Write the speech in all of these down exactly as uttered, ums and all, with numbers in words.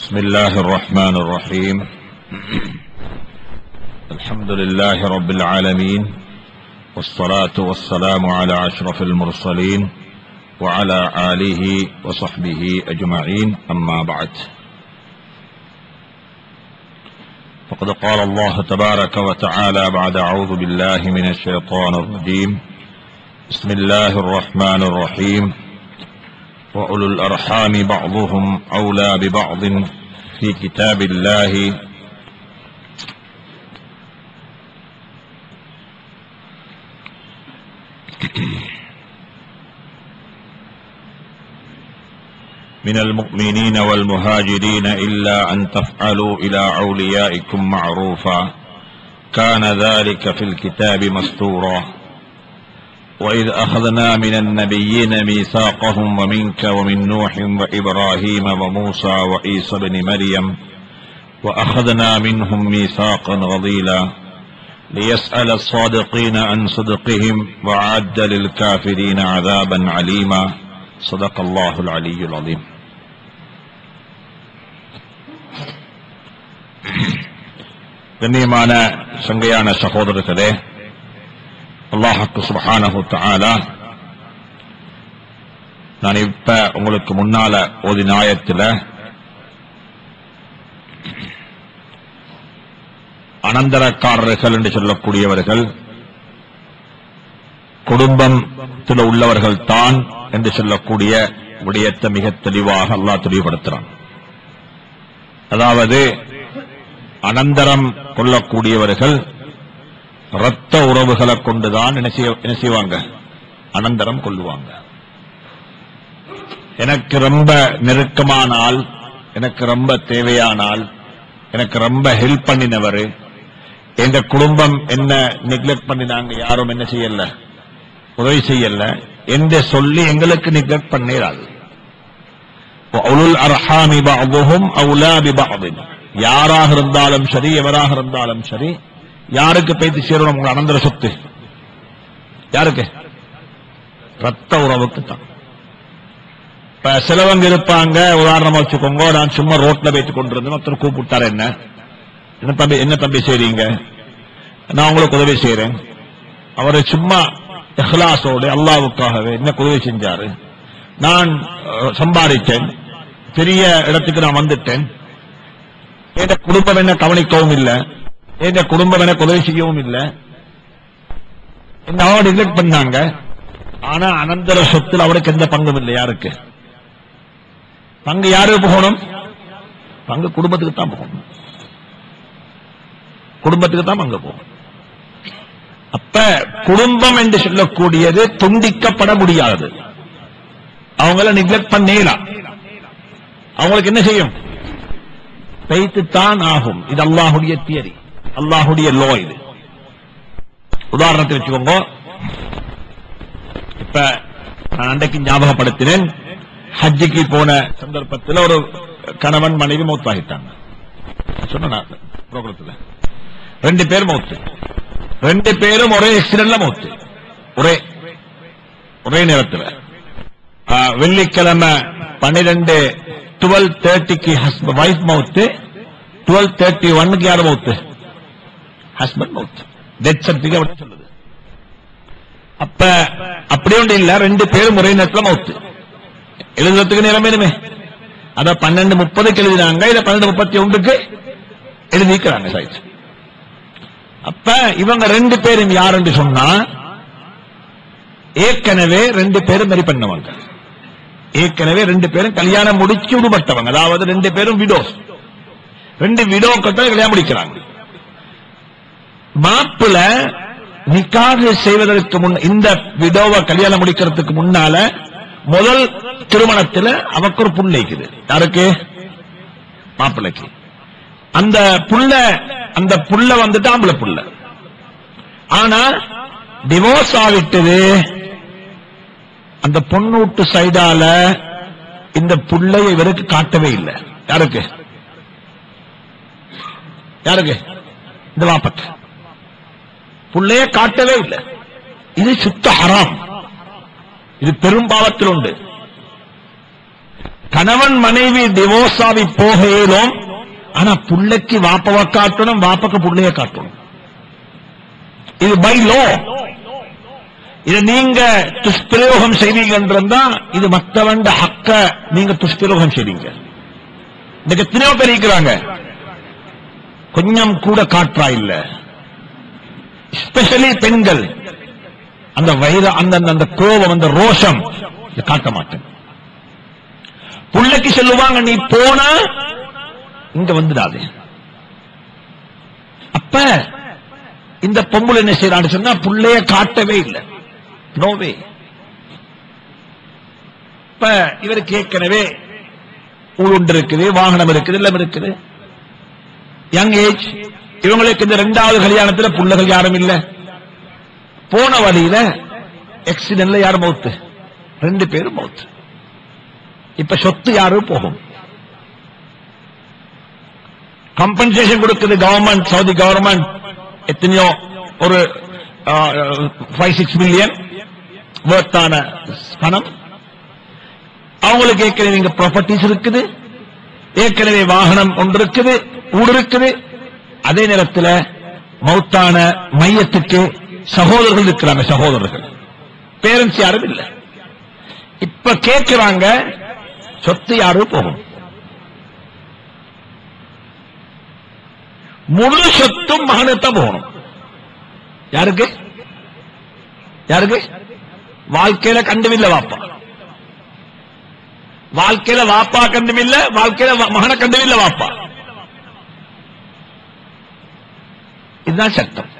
بسم الله الرحمن الرحيم. الحمد لله رب العالمين، والصلاة والسلام على أشرف المرسلين وعلى آله وصحبه أجمعين، أما بعد. فقد قال الله تبارك وتعالى بعد أعوذ بالله من الشيطان الرجيم. بسم الله الرحمن الرحيم. وأولو الأرحام بعضهم أولى ببعض في كتاب الله من المؤمنين والمهاجرين إلا أن تفعلوا إلى أوليائكم معروفا كان ذلك في الكتاب مستورا. وإذ أخذنا من النبيين ميثاقهم ومنك ومن نوح وإبراهيم وموسى وعيسى بن مريم وأخذنا منهم ميثاقا غليظا ليسأل الصادقين عن صدقهم وأعد للكافرين عذابا عليما. صدق الله العلي العظيم. கண்ணியமான சங்கையான சகோதரர்களே, அல்லாஹ் சுப்ஹானஹு தஆலா நான் இப்ப உங்களுக்கு முன்னால ஓதின ஆயத்துல அனந்தரக்காரர்கள் என்று சொல்லக்கூடியவர்கள் குடும்பத்தில் உள்ளவர்கள் தான் என்று சொல்லக்கூடிய விடயத்தை மிக தெளிவாக அல்லாஹ் தெளிவுபடுத்துறான். அதாவது அனந்தரம் கொள்ளக்கூடியவர்கள் இரத்த உறவுகளை கொண்டுதான் என்ன செய்வாங்க, அனந்தரம் கொள்ளுவாங்க. எனக்கு ரொம்ப நெருக்கமான ஆள், எனக்கு ரொம்ப தேவையான ஆள், எனக்கு ரொம்ப ஹெல்ப் பண்ணினவர், எங்க குடும்பம் என்ன நெக்லெக்ட் பண்ணினாங்க, யாரும் என்ன செய்யல, உதவி செய்யல என்று சொல்லி எங்களுக்கு நெக்லெக்ட் பண்ணிடாது. யாராக இருந்தாலும் சரி, எவராக இருந்தாலும் சரி, யாருக்கு பேசி சேரணும் உங்க அனந்தர சொத்து? யாருக்கு? ரத்த உறவுக்கு தான். இப்ப சிலவங்க இருப்பாங்க, உதாரணமா வச்சுக்கோங்க, நான் சும்மா ரோட்ல பேசிக் கொண்டிருந்தேன், ஒருத்தர் கூப்பிட்டாரு, என்ன என்ன தம்பி என்ன தம்பி செய்றீங்க, நான் உங்களுக்கு உதவி செய்யறேன். அவரை சும்மா இஹ்லாஸோடு அல்லாஹ்வுக்காகவே என்ன உதவி செஞ்சாரு, நான் சம்பாதித்தேன், பெரிய இடத்துக்கு நான் வந்துட்டேன், என் குடும்பம் என்ன கவனிக்கவும் இல்லை, என் குடும்பம் எனக்கு உதவி செய்யவும் இல்லை, என்ன அவன் ரிஜெக்ட் பண்ணாங்க. ஆனா அனந்தர சொத்தில் அவருக்கு எந்த பங்கும் இல்லை. யாருக்கு பங்கு? யாருக்கு போகணும்? பங்கு குடும்பத்துக்கு தான் போகணும், குடும்பத்துக்கு தான் பங்கு போகணும். அப்ப குடும்பம் என்று சொல்லக்கூடியது துண்டிக்கப்பட முடியாது. அவங்கள நெக்லெக்ட் பண்ணலாம், அவங்களுக்கு என்ன செய்யும், வைத்துத்தான் ஆகும். இது அல்லாஹுடைய தியரி, அல்லாஹுடைய லோ. இது உதாரணத்தை வச்சுக்கோங்க. இப்ப நான் அன்றைக்கு ஞாபகப்படுத்தினேன், ஹஜ்ஜிக்கு போன சந்தர்ப்பத்தில் ஒரு கணவன் மனைவி மௌத்தாகிட்டாங்க. சொன்ன புரோகிரத்துல ரெண்டு பேர் மௌத்து, ரெண்டு பேரும் ஒரே ஆக்சிடென்ட்ல மௌத்து, ஒரே ஒரே நேரத்தில். வெள்ளிக்கிழமை பன்னிரண்டு டுவெல் தேர்ட்டிக்கு வைஃப் மௌத்து, டுவெல் தேர்ட்டி ஒன்னுக்கு யார் மௌத்து? ஹஸ்பண்ட் மௌத்து. டெத் சர்டிபிகேட் சொல்லுது. அப்ப அப்படி ஒன்று இல்ல, ரெண்டு பேரும் ஒரே நேரத்தில் மௌத்து. எழுதுறதுக்கு நேரம் வேணுமே, அத பன்னெண்டு முப்பதுக்கு எழுதினாங்க, இதை பன்னெண்டு முப்பத்தி ஒன்றுக்கு எழுதிக்கிறாங்க சாய்ச்சி. அப்ப இவங்க ரெண்டு பேரும் யார் என்று சொன்னா, ஏற்கனவே ரெண்டு பேரும் மரி பண்ணவங்க, ஏற்கனவே ரெண்டு பேரும் கல்யாணம் முடிச்சு விடுபட்டவங்க. அதாவது ரெண்டு பேரும் விடோஸ், ரெண்டு விடோக்கள் கல்யாணம் முடிக்கிறாங்க. மாப்பிள நிக்காஹ் செய்வதற்கு முன், இந்த விடோவை கல்யாணம் முடிக்கிறதுக்கு முன்னால முதல் திருமணத்தில் அவருக்கு ஒரு புள்ள இருக்குது. யாருக்கு? மாப்பிள்ளைக்கு. அந்த புள்ள அந்த புள்ள வந்துட்டு ஆம்பளை புள்ள. ஆனா டிவோர்ஸ் ஆகிட்டது. அந்த பொண்ணூட்டு சைடால இந்த புள்ளையை இவருக்கு காட்டவே இல்லை. யாருக்கு? யாருக்கு? இந்த வாப்பத்து புள்ளைய காட்டவே இல்லை. இது சுத்த ஹராம், இது பெரும் பாவத்தில் உண்டு. கணவன் மனைவி டிவோர்ஸ் ஆகி போக இயலும். ஆனா புள்ளைக்கு வாப்பவை காட்டணும், வாப்பக்கு புள்ளைய காட்டணும். இது பை லோ. இதை நீங்க துஷ்பிரயோகம் செய்வீங்கன்றா இது மற்றவன் ஹக்க நீங்க துஷ்பிரயோகம் செய்வீங்க. இன்னைக்கு எத்தனையோ பேர் இருக்கிறாங்க, கொஞ்சம் கூட காற்றா இல்ல. ஸ்பெஷலி பெண்கள் அந்த வைர அந்த அந்த கோபம் அந்த ரோஷம் காட்ட மாட்டேன். புள்ளைக்கு சொல்லுவாங்க நீ போனா இங்க வந்துடாது. அப்ப இந்த பொம்பளை என்ன செய்யறான்னு சொன்னா புள்ளைய காட்டவே இல்லை. நோவே. இப்ப இவருக்கு ஏற்கனவே ஊழல் இருக்குது, வாகனம் இருக்குது, எல்லாம் இருக்குது. Young age. இவங்களுக்கு இந்த இரண்டாவது கல்யாணத்தில் புள்ளைகள் யாரும் இல்ல. போன வழியில ஆக்சிடென்ட்ல யாரும் மௌத்து, ரெண்டு பேரும் மௌத்து. இப்ப சொத்து யாரும் போகும். கம்பன்சேஷன் கொடுக்குது கவர்மெண்ட், சவுதி கவர்மெண்ட். எத்தனையோ ஒரு ஃபைவ் சிக்ஸ் மில்லியன் வர்த்தான பணம். அவங்களுக்கு ஏற்கனவே இங்க ப்ராப்பர்ட்டிஸ் இருக்குது, ஏற்கனவே வாகனம் ஒன்று இருக்குது, ஊடு இருக்குது. அதே நேரத்தில் மௌத்தான மையத்துக்கு சகோதரர்கள் இருக்கிறாங்க, சகோதரர்கள். பேரண்ட்ஸ் யாரும் இல்லை. இப்ப கேட்கிறாங்க சொத்து யாரும் போகும். முழு சொத்தும் மகனுக்கு போகணும். யாருக்கு யாருக்கு வாழ்க்கையில கண்டுமில்ல வாப்பா, வாழ்க்கையில வாப்பா கண்டுமில்ல, வாழ்க்கையில மகனை கண்டுமில்ல வாப்பா. இதுதான் சட்டம்,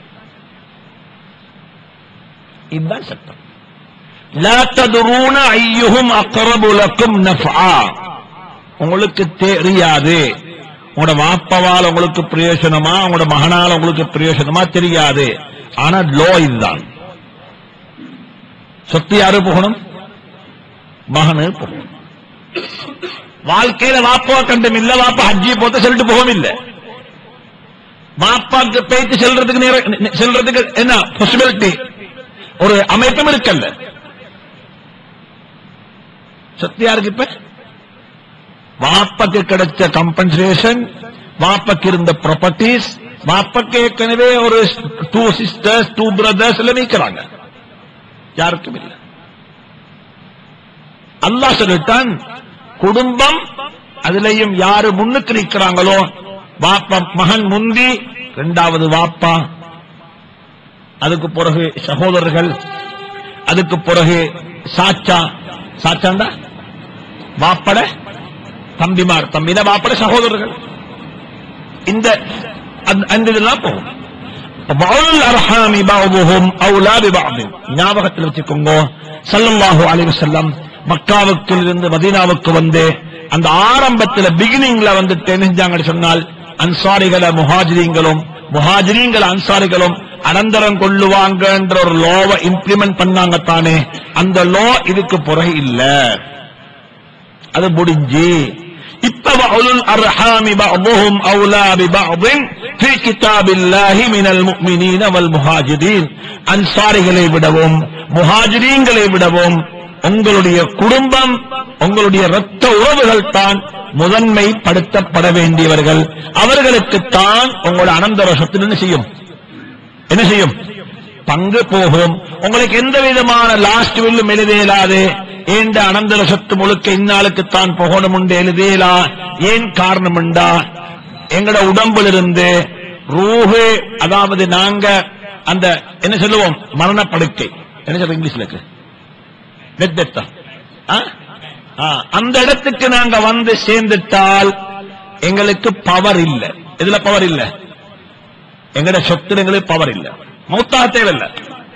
இதுதான் சட்டம். லா ததுரூன ஐயுஹும் அக்ரபு லக்கும் நஃபா. உங்களுக்கு தெரியாது உங்களோட வாப்பவால் உங்களுக்கு பிரயோஜனமா, உங்களோட மகனால உங்களுக்கு பிரயோஜனமா தெரியாது. ஆனா லோ இதுதான். சொத்து யாரு போகணும்? மகனு போகணும். வாழ்க்கையில வாப்பா கண்டும் இல்ல, வாப்பா ஹஜ்ஜி போத்த சொல்லிட்டு போகவும் இல்லை. வாப்பாக்கு பேச்சு செல்றதுக்கு செல்றதுக்கு என்ன பாசிபிலிட்டி, ஒரு அமைப்பும் இருக்கல்ல. சொத்து யாருக்கு? இப்ப வாப்பக்கு கிடைச்ச கம்பன்சேஷன், வாப்பக்கு இருந்த ப்ராப்பர்ட்டிஸ், வாப்பக்கு ஏற்கனவே ஒரு டூ சிஸ்டர்ஸ் டூ பிரதர்ஸ் எல்லாம் நீக்கிறாங்க, யாருக்கும் இல்லை. அல்லாஹ் சொல்லிட்டான் குடும்பம், அதுலயும் யாரு முன்னுக்கு நிற்கிறாங்களோ வாப்பா மகன் முந்தி, இரண்டாவது வாப்பா, அதுக்கு பிறகு சகோதரர்கள், அதுக்கு பிறகு சாச்சா. சாச்சாண்டா வாப்பட தம்பிமார், தம்பின வாப்பட சகோதரர்கள். இந்த அந்த இதெல்லாம் போகும். ஞாபகத்தில் வச்சுக்கோங்க, ஸல்லல்லாஹு அலைஹி வஸல்லம் மக்காவுக்கு இருந்து மதீனாவுக்கு வந்து அந்த ஆரம்பத்தில் பிகினிங்ல வந்து தெரிஞ்சாங்கன்னு சொன்னால் அன்சாரிகளை முஹாஜிரீங்களும் முஹாஜிரீங்கள் அன்சாரிகளும் அனந்தரம் கொள்ளுவாங்க என்ற ஒரு லோவை இம்ப்ளிமெண்ட் பண்ணாங்க தானே. அந்த லோ இதுக்கு பிறகு இல்ல, அது முடிஞ்சு. இப்ப வஉலுல் அர்ஹாமி பஅதுஹும் அவுலா பிபஅதின் ஃபீ கிதாபில்லாஹி மினல் முஃமினீன வல் முஹாஜிரீன். அன்சாரிகளை விடவும் முஹாஜிரீன்களை விடவும் உங்களுடைய குடும்பம், உங்களுடைய இரத்த உறவுகள் தான் முதன்மைப்படுத்தப்பட வேண்டியவர்கள். அவர்களுக்குத்தான் உங்களோட அனந்தர சொத்து என்ன செய்யும், என்ன செய்யும், பங்கு போகும். உங்களுக்கு எந்த விதமான லாஸ்ட் வில்லும் எழுதேலாது. ஏண்ட அனந்தர சொத்து முழுக்க இந்நாளுக்குத்தான் போகணும் உண்டு எழுதேலா. ஏன் காரணம் உண்டா, எங்கட உடம்புல இருந்து ரூஹு, அதாவது நாங்க அந்த என்ன சொல்லுவோம் மரணப்படுக்கை, என்ன சொல்ற இங்கிலீஷ்ல இருக்கு, அந்த இடத்துக்கு நாங்க வந்து சேர்ந்துட்டால் எங்களுக்கு பவர் இல்ல. இதுல பவர் இல்ல, எங்கட சொத்து எங்களுக்கு பவர் இல்ல. மௌத்தாக தேவையில்லை,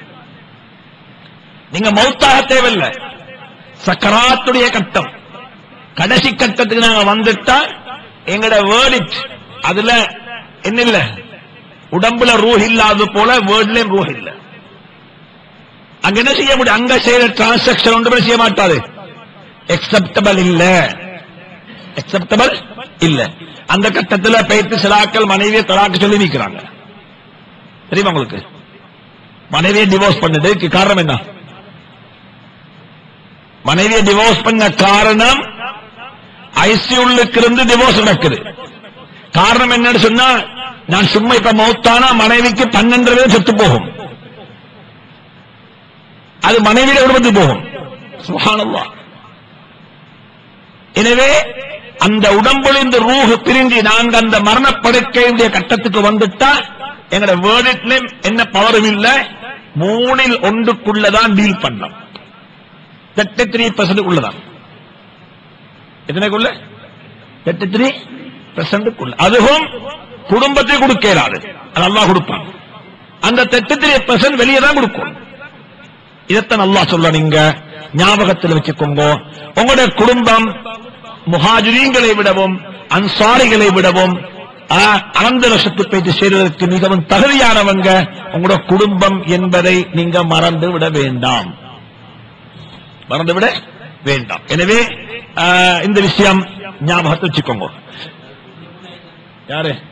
நீங்க மௌத்தாக தேவையில்லை. சக்கராத்துடைய கட்டம், கடைசி கட்டத்துக்கு நாங்க வந்துட்டா எங்கட வேர்டிட் அதுல என்ன இல்ல, உடம்புல ரூஹ் இல்லாத போல வேர்ட்லயும் ரூஹ் இல்ல. அங்க என்ன செய்ய முடியும், அங்க செய்யற டிரான்சாக்சன் ஒன்றுமே செய்ய மாட்டாது. எக்ஸெப்டபிள் இல்ல, எக்ஸெப்டபிள் இல்ல. அந்த கட்டத்தில் பேத்து சிலாக்கள் மனைவியை தலாக்கு சொல்லி நிற்கிறாங்க. தெரியுமா உங்களுக்கு? மனைவியை டிவோர்ஸ் பண்ணதுக்கு காரணம் என்ன? மனைவியை டிவோர்ஸ் பண்ண காரணம் ஐசியூலுக்கு இருந்து டிவோர்ஸ் நடக்குது. காரணம் என்னன்னு சொன்னா, நான் சும்மா இப்ப மௌத்தானா மனைவிக்கு பன்னெண்டு பேர் செத்து போகும், அது மனைவியில விடுபட்டு போகும். சுப்ஹானல்லாஹ். எனவே அந்த உடம்புல இந்த ரூஹ் பிரிஞ்சு நாங்க அந்த மரணப்படுக்கையுடைய கட்டத்துக்கு வந்துட்டா எங்கட வேர்டிட்ல என்ன பவரும் இல்ல, மூணில் ஒன்றுக்குள்ளதான் டீல் பண்ணலாம். தேர்ட்டி த்ரீ பெர்சென்ட் உள்ளதான். எத்தனைக்குள்ள? Thirty three percent. அதுவும் குடும்பத்தை கொடுக்க இயலாது, அது அல்லாஹ் கொடுப்பான். அந்த தேர்ட்டி த்ரீ பெர்சென்ட் வெளியே தான் கொடுக்கும். இதைத்தான் அல்லாஹ் சொல்ல, நீங்க ஞாபகத்தில் வச்சுக்கோங்க. உங்களுடைய குடும்பம் முஹாஜிரீன்களை விடவும் அன்சாரிகளை விடவும் அனந்தர சொத்து பேச்சு செய்வதற்கு மிகவும் தகுதியானவங்க உங்களோட குடும்பம் என்பதை நீங்க மறந்து விட வேண்டாம், மறந்து விட வேண்டாம். எனவே இந்த விஷயம் ஞாபகத்தை வச்சுக்கோங்க. யாரு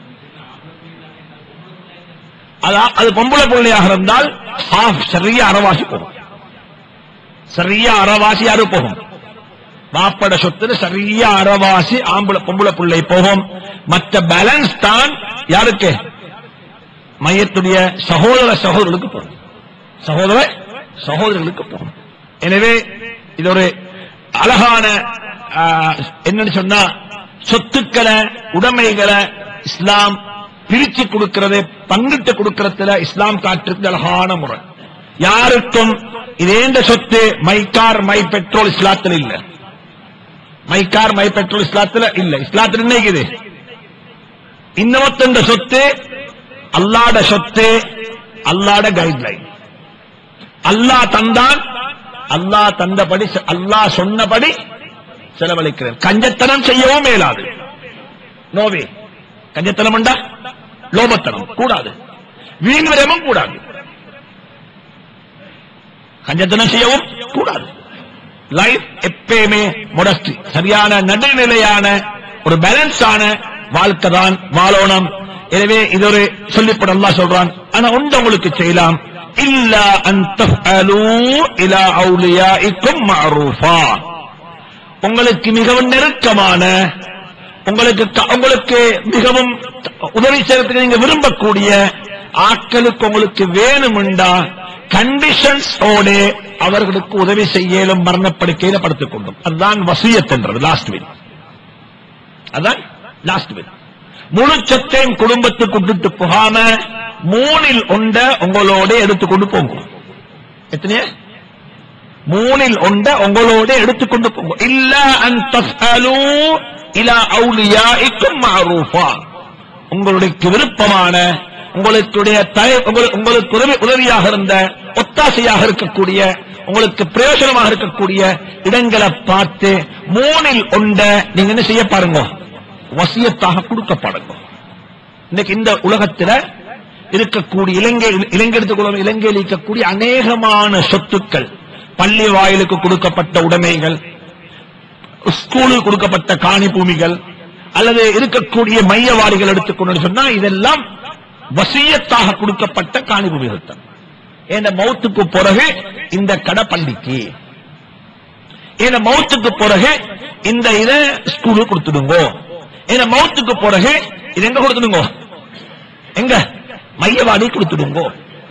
அது பொம்பளை பிள்ளையாக இருந்தால் சரியா அறவாசி போகும், சரியா அறவாசி யாரு போகும்? வாப்பட சொத்துல சரியா அறவாசி ஆம்பளை பொம்பளை பிள்ளை போகும். மற்ற பேலன்ஸ் தான் யாருக்கு? மையத்துடைய சகோதர சகோதரர்களுக்கு போகும், சகோதர சகோதரர்களுக்கு போகும். எனவே இது ஒரு அழகான என்னன்னு சொன்னா, சொத்துக்களை உடைமைகளை இஸ்லாம் பிரிச்சு கொடுக்கிறது, பங்கிட்டு கொடுக்கறதுல இஸ்லாம் காட்டுறது அழகான முறை. யாருக்கும் இதேண்ட சொத்து மை கார் மை பெட்ரோல் இஸ்லாத்தில் இல்ல, மை கார் மை பெட்ரோல் இஸ்லாத்தில் இல்ல. இஸ்லாத்தில் என்ன இருக்குது? இன்னொருத்த சொத்து அல்லாட சொத்து, அல்லாட கைட்லைன். அல்லாஹ் தந்தான், அல்லாஹ் தந்தபடி அல்லாஹ் சொன்னபடி செலவழிக்கிறேன். கஞ்சத்தனம் செய்யவும் மேலாது. நோவே கஞ்சத்தனம் உண்டா? லோபத்தனம் கூடாது, வீண் விரயமும் கூடாது, கஞ்சத்தனம் செய்யவும் கூடாது. லைஃப் எப்பயுமே மொடஸ்டி, சரியான நடுநிலையான ஒரு பேலன்ஸான வாழ்க்கை தான் வாழணும். எனவே இது ஒரு சொல்லிப்பட அல்லாஹ் சொல்றான். ஆனா ஒன்று உங்களுக்கு செய்யலாம், இல்லா அன் தஃஅலூ இலா அவுலியாஇக்கும் மஅரூஃபா. உங்களுக்கு மிகவும் நெருக்கமான, உங்களுக்கு உங்களுக்கு மிகவும் உதவி செய்யறதுக்கு நீங்க விரும்பக்கூடிய ஆட்களுக்கு உங்களுக்கு வேணும்டா கண்டிஷன்ஸ் ஓடு அவர்களுக்கு உதவி செய்யலும் மரணப்படுக்கையில படுத்துக் கொண்டும். அதுதான் வசியத் என்றது. லாஸ்ட் வில், அதான் லாஸ்ட் வில். முழு சொத்தையும் குடும்பத்துக்கு விட்டுட்டு போகாம மூணில் ஒண்ட உங்களோட எடுத்துக்கொண்டு போங்க. எத்தனைய? மூணில் ஒண்ட உங்களோட எடுத்துக்கொண்டு போங்க. இல்ல அன் தஃஅலூ இலா அவுலியாஇக்கும் மஅரூஃபா. உங்களுக்கு விருப்பமான, உங்களுடைய உங்களுக்கு உதவியாக இருந்த, ஒத்தாசையாக இருக்கக்கூடிய, உங்களுக்கு பிரயோஜனமாக இருக்கக்கூடிய இடங்களை பார்த்து மூணில் ஒண்ட நீங்க என்ன செய்ய பாருங்க, வசியத்தாக கொடுக்கப்படுங்க. இன்னைக்கு இந்த உலகத்தில் இருக்கக்கூடிய இலங்கை இலங்கை எடுத்துக்கொள்ள இலங்கையில் இருக்கக்கூடிய அநேகமான சொத்துக்கள், பள்ளி வாயிலுக்கு கொடுக்கப்பட்ட உடைமைகள், ஸ்கூலுக்கு கொடுக்கப்பட்ட காணி பூமிகள், அல்லது இருக்கக்கூடிய மையவாடிகள் எடுத்துக்கொண்டு சொன்னா இதெல்லாம் வசியத்தாக கொடுக்கப்பட்ட காணி பூமிகள் தான். என் மௌத்துக்கு பிறகு இந்த கடை பள்ளிக்கு, என் மௌத்துக்கு பிறகு இந்த இதை ஸ்கூலுக்கு கொடுத்துடுங்க, என் மௌத்துக்கு பிறகு இது எங்க கொடுத்துடுங்க, எங்க மையவாடி கொடுத்துடுங்க.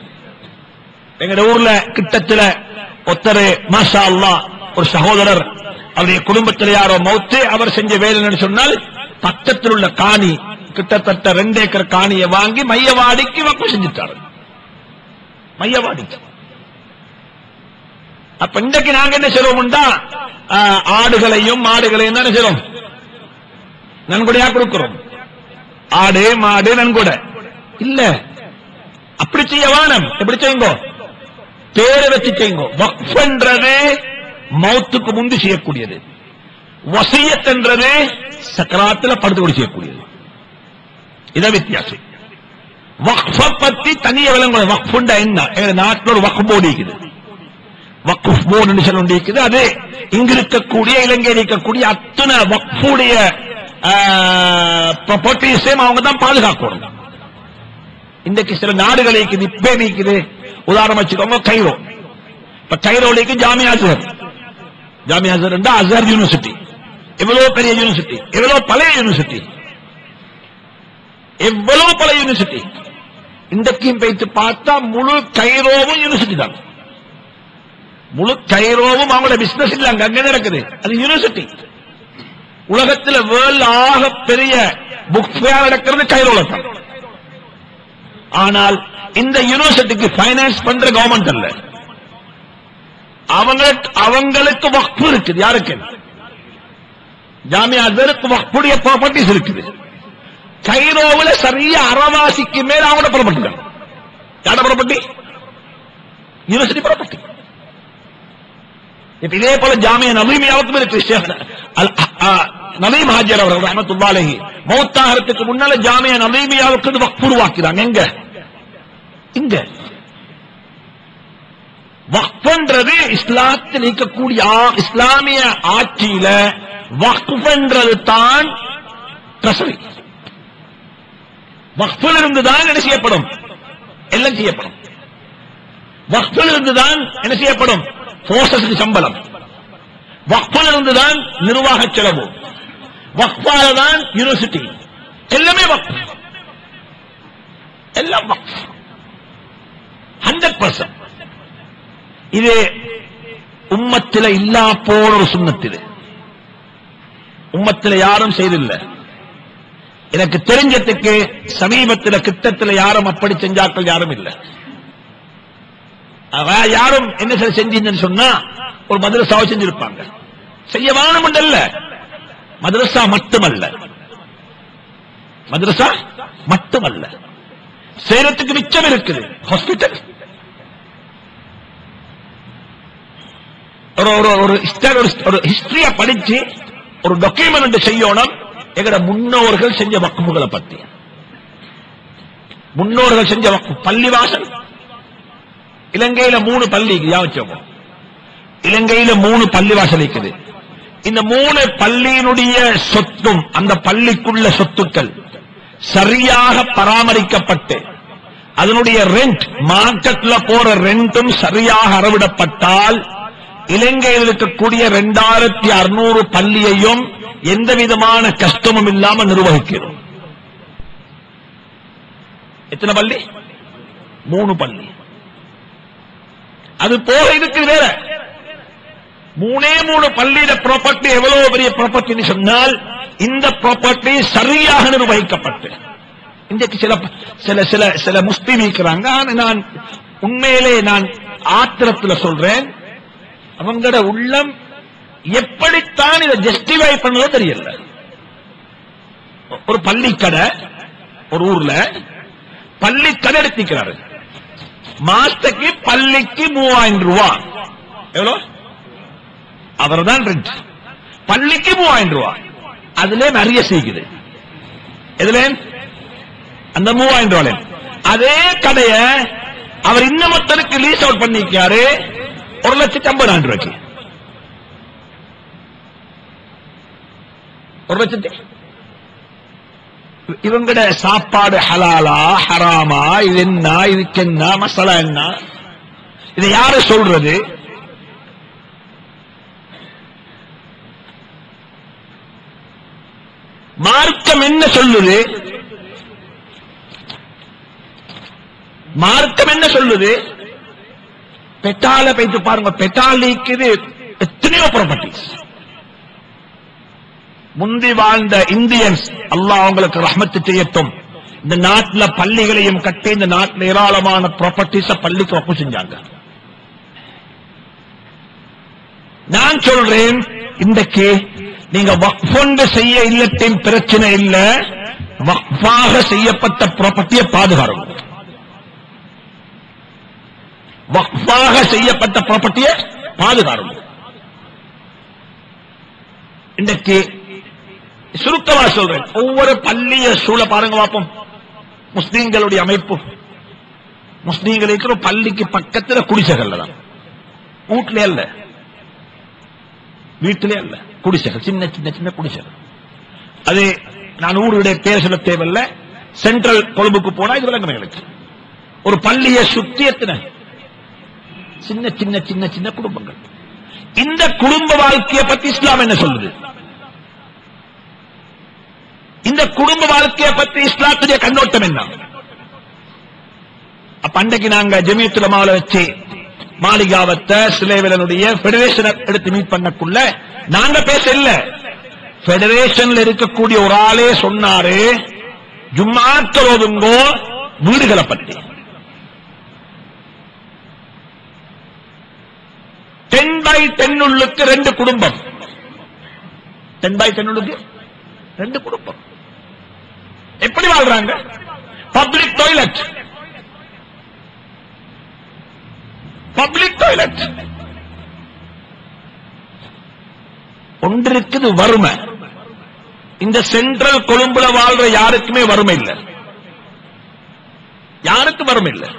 எங்க ஊர்ல கிட்டத்துல ஒருத்தர் மாஷா அல்லாஹ் ஒரு சகோதரர், அவருடைய குடும்பத்தில் யாரோ மௌத்து, அவர் செஞ்ச வேலைன்னு சொன்னால் பக்கத்தில் உள்ள காணி கிட்டத்தட்ட ரெண்டு ஏக்கர் காணியை வாங்கி மையவாடிக்கு வக்ஃப் செஞ்சுட்டாரு. மையவாடிக்கு. அப்ப இன்றைக்கு நாங்க என்ன செய்வோம்டா, ஆடுகளையும் மாடுகளையும் தான் செய்றோம், நன்கொடையா கொடுக்கிறோம். ஆடு மாடு நன்கொடை இல்ல, அப்படி செய்ய வேணும். எப்படி செய்யுங்க? பேரை வச்சு செய்யுங்க. வக்ஃப் என்றது மௌத்துக்கு முந்தி செய்யக்கூடியது, வசியத் என்றது சக்கராத்தில் படுத்து செய்யக்கூடியது. இத வித்தியாசம். வக்ஃப பத்தி தனிய விளங்க. வக்ஃபுண்டா என்ன? எங்க நாட்டில் ஒரு வக்ஃப் போர்டு இருக்குது, வக்ஃப் போர்டு சொல்லி இருக்குது. அது இங்க இருக்கக்கூடிய இலங்கையில் இருக்கக்கூடிய அத்தனை வக்ஃபுடைய ப்ராப்பர்ட்டிஸையும் அவங்க தான் பாதுகாக்கணும். இன்றைக்கு சில நாடுகள் இருக்குது, இப்ப இருக்குது. உதாரணம் வச்சுக்கோங்க, கைரோ. இப்ப கைரோலிக்கு Jamia Azhar, Jamia Azhar Azhar university எவ்வளவு பெரிய யூனிவர்சிட்டி, எவ்வளவு பழைய யூனிவர்சிட்டி, எவ்வளவு பழைய யூனிவர்சிட்டி. இன்றைக்கும் வைத்து பார்த்தா முழு கைரோவும் யூனிவர்சிட்டி தான். முழு கைரோவும் அவங்களோட பிசினஸ் இல்ல, அங்க அங்க நடக்குது. அது யூனிவர்சிட்டி. உலகத்தில் வேர்ல்ட் ஆக பெரிய புக் ஃபேர் நடக்கிறது கைரோல தான். ஆனால் இந்த யூனிவர்சிட்டிக்கு பைனான்ஸ் பண்ற கவர்மெண்ட் அல்ல, அவங்களுக்கு அவங்களுக்கு வக்ஃப் இருக்குது. யாருக்கு? ஜாமியா அஸ்ஹருக்கு வக்ஃபுடைய ப்ராப்பர்ட்டிஸ் இருக்குது. கைரோவில் சரியா அறவாசிக்கு மேல அவங்களோட ப்ராப்பர்ட்டி தான். யாரோட ப்ராப்பர்ட்டி? University property. இப்ப இதே போல ஜாமியா நபீமியாவுக்கும் இருக்கு. நபீம் ஹாஜர் அவர்கள் ரஹ்மத்துல்லாஹி அலைஹி மௌத்தாகிறதுக்கு முன்னால ஜாமியா நபீமியாவுக்கு வக்ஃப் உருவாக்கிறாங்க. எங்க? இங்க. வக்ஃப்ன்றது இஸ்லாத்தில் இருக்கக்கூடிய இஸ்லாமிய ஆட்சியில வக்ஃப்ன்றது தான் ட்ரெஸரி. வக்ஃபில் இருந்து தான் என்ன செய்யப்படும்? எல்லாம் செய்யப்படும். வக்ஃபில் இருந்து தான் என்ன செய்யப்படும்? போர்சஸ்க்கு சம்பளம். வக்ஃபில் இருந்து தான் நிர்வாக செலவு. வக்ஃபால தான் யூனிவர்சிட்டி. எல்லாமே வக்ஃப். எல்லாம் வக்ஃப். Hundred percent. இது உம்மத்தில இல்லா போன ஒரு சுன்னத்து. உம்மத்தில யாரும் செய்தில்லை. எனக்கு தெரிஞ்சதுக்கு சமீபத்தில் கிட்டத்தில் யாரும் அப்படி செஞ்சாக்கள் யாரும் இல்லை. யாரும் என்ன செஞ்சீங்கன்னு சொன்னா ஒரு மதரசாவை செஞ்சிருப்பாங்க. செய்ய வானம் அல்ல, மதரசா மட்டுமல்ல, மதரசா மட்டுமல்ல, சேரத்துக்கு மிச்சம் இருக்குது. ஹாஸ்பிட்டல் ஒரு ஹிஸ்டரிய படிச்சு ஒரு டாக்குமெண்ட் செய்யணும். எங்கட முன்னோர்கள் செஞ்ச வக்ஃபுகளை பத்தி, முன்னோர்கள் செஞ்ச வக்ஃபு. பள்ளிவாசல் இலங்கையில மூணு பள்ளி யாவச்சோம். இலங்கையில மூணு பள்ளிவாசல் இருக்குது. இந்த மூணு பள்ளியினுடைய சொத்தும் அந்த பள்ளிக்குள்ள சொத்துக்கள் சரியாக பராமரிக்கப்பட்டு அதனுடைய ரெண்ட் மார்க்கெட்ல போற ரெண்டும் சரியாக அறவிடப்பட்டால் இலங்கையில் இருக்கக்கூடிய இரண்டாயிரத்தி அறுநூறு பள்ளியையும் எந்த விதமான கஷ்டமும் இல்லாம நிர்வகிக்கிறோம். எத்தனை பள்ளி? மூணு பள்ளி. அது போக இதுக்கு வேற மூணே மூணு பள்ளியில ப்ராப்பர்ட்டி எவ்வளவு பெரிய ப்ராப்பர்ட்டி சொன்னால் இந்த ப்ராப்பர்ட்டி சரியாக நிர்வகிக்கப்பட்டு இன்றைக்கு சில சில சில சில முஸ்லிம் இருக்கிறாங்க. நான் உண்மையிலே நான் ஆத்திரத்தில் சொல்றேன், அவங்களோட உள்ளம் எப்படித்தான் இதை ஜஸ்டிஃபை பண்ணதோ தெரியல. ஒரு பள்ளிக்கடை ஒரு ஊர்ல பள்ளிக்கடை எடுத்துக்கிறாரு. மாசத்துக்கு பள்ளிக்கு மூவாயிரம் ரூபாய். எவ்வளவு? அவர் தான் ரெண்ட். பள்ளிக்கு மூவாயிரம் ரூபாய். அதுல நிறைய செய்யுது. எதுல? அந்த மூவாயிரம் ரூபாய். அதே கடைய அவர் இன்னமொத்தனுக்கு லீஸ் அவுட் பண்ணிக்காரு ஒரு லட்சத்தி ஐம்பதாயிரம் ரூபாய்க்கு. ஒரு லட்சத்தி. இவங்கட சாப்பாடு ஹலாலா ஹராமா, இது என்ன, இதுக்கு என்ன மசாலா, என்ன, இதை யாரு சொல்றது? மார்க்கம் என்ன சொல்லுது? மார்க்கம் என்ன சொல்லுது? பெட்டால வைத்து பாருங்க. பெட்டாலிக்கு எத்தனையோ ப்ராப்பர்ட்டிஸ். முந்தி வாழ்ந்த இந்தியன்ஸ் அல்லாஹ் அவங்களுக்கு ரஹ்மத்து செய்யட்டும், இந்த நாட்டில் பள்ளிகளையும் கட்டி இந்த நாட்டில் ஏராளமான ப்ராப்பர்ட்டிஸ பள்ளிக்கு வக்ஃப் செஞ்சாங்க. நான் சொல்றேன், இன்றைக்கு நீங்க வக்ஃப் செய்ய இல்லத்தின் பிரச்சனை இல்ல, வக்ஃபாக செய்யப்பட்ட ப்ராப்பர்ட்டியை பாதுகாக்கணும். வக்ஃபாக செய்யப்பட்ட ப்ராப்பர்ட்டியை பாதுகாக்கணும். இன்றைக்கு சுருக்கமா சொல்றேன், ஒவ்வொரு பள்ளிய சூழ பாருங்க பார்ப்போம். முஸ்லீம்களுடைய அமைப்பு, முஸ்லீம்களுக்கு பள்ளிக்கு பக்கத்துல குடிசைகள் தான். வீட்டிலே அல்ல, வீட்டிலே அல்ல, குடிசைகள், சின்ன சின்ன சின்ன குடிசைகள். அது நான் ஊருடைய பேர் சொல்ல தேவையில்லை. சென்ட்ரல் கொழும்புக்கு போனா இது விளங்கும் எங்களுக்கு. ஒரு பள்ளியை சுத்தி எத்தனை சின்ன சின்ன சின்ன சின்ன குடும்பங்கள். இந்த குடும்ப வாழ்க்கையை பத்தி இஸ்லாம் என்ன சொல்லுது? இந்த குடும்ப வாழ்க்கையை பற்றி இஸ்லாத்துடைய கண்ணோட்டம் என்ன? அப்ப அன்றைக்கு நாங்க ஜமியத்துல் உலமாவுல வச்சு மாளிகாவத்தை சிலைவிலனுடைய பெடரேஷன் எடுத்து மீட் பண்ணக்குள்ள நாங்க பேச இல்ல, பெடரேஷன்ல இருக்கக்கூடிய ஒரு ஆளே சொன்னாரு ஜும்மாக்கள் ஓதுங்கோ வீடுகளை பற்றி. டென் பை டென் உள்ளுக்கு ரெண்டு குடும்பம், டென் பை டென் உள்ளுக்கு ரெண்டு குடும்பம் எப்படி வாழ்றாங்க? பப்ளிக் டாய்லெட், பப்ளிக் டாய்லெட் ஒன்று இருக்குது. வறுமை இந்த சென்ட்ரல் கொழும்புல வாழ்ற யாருக்குமே வறுமை இல்லை, யாருக்கு வறுமை இல்லை.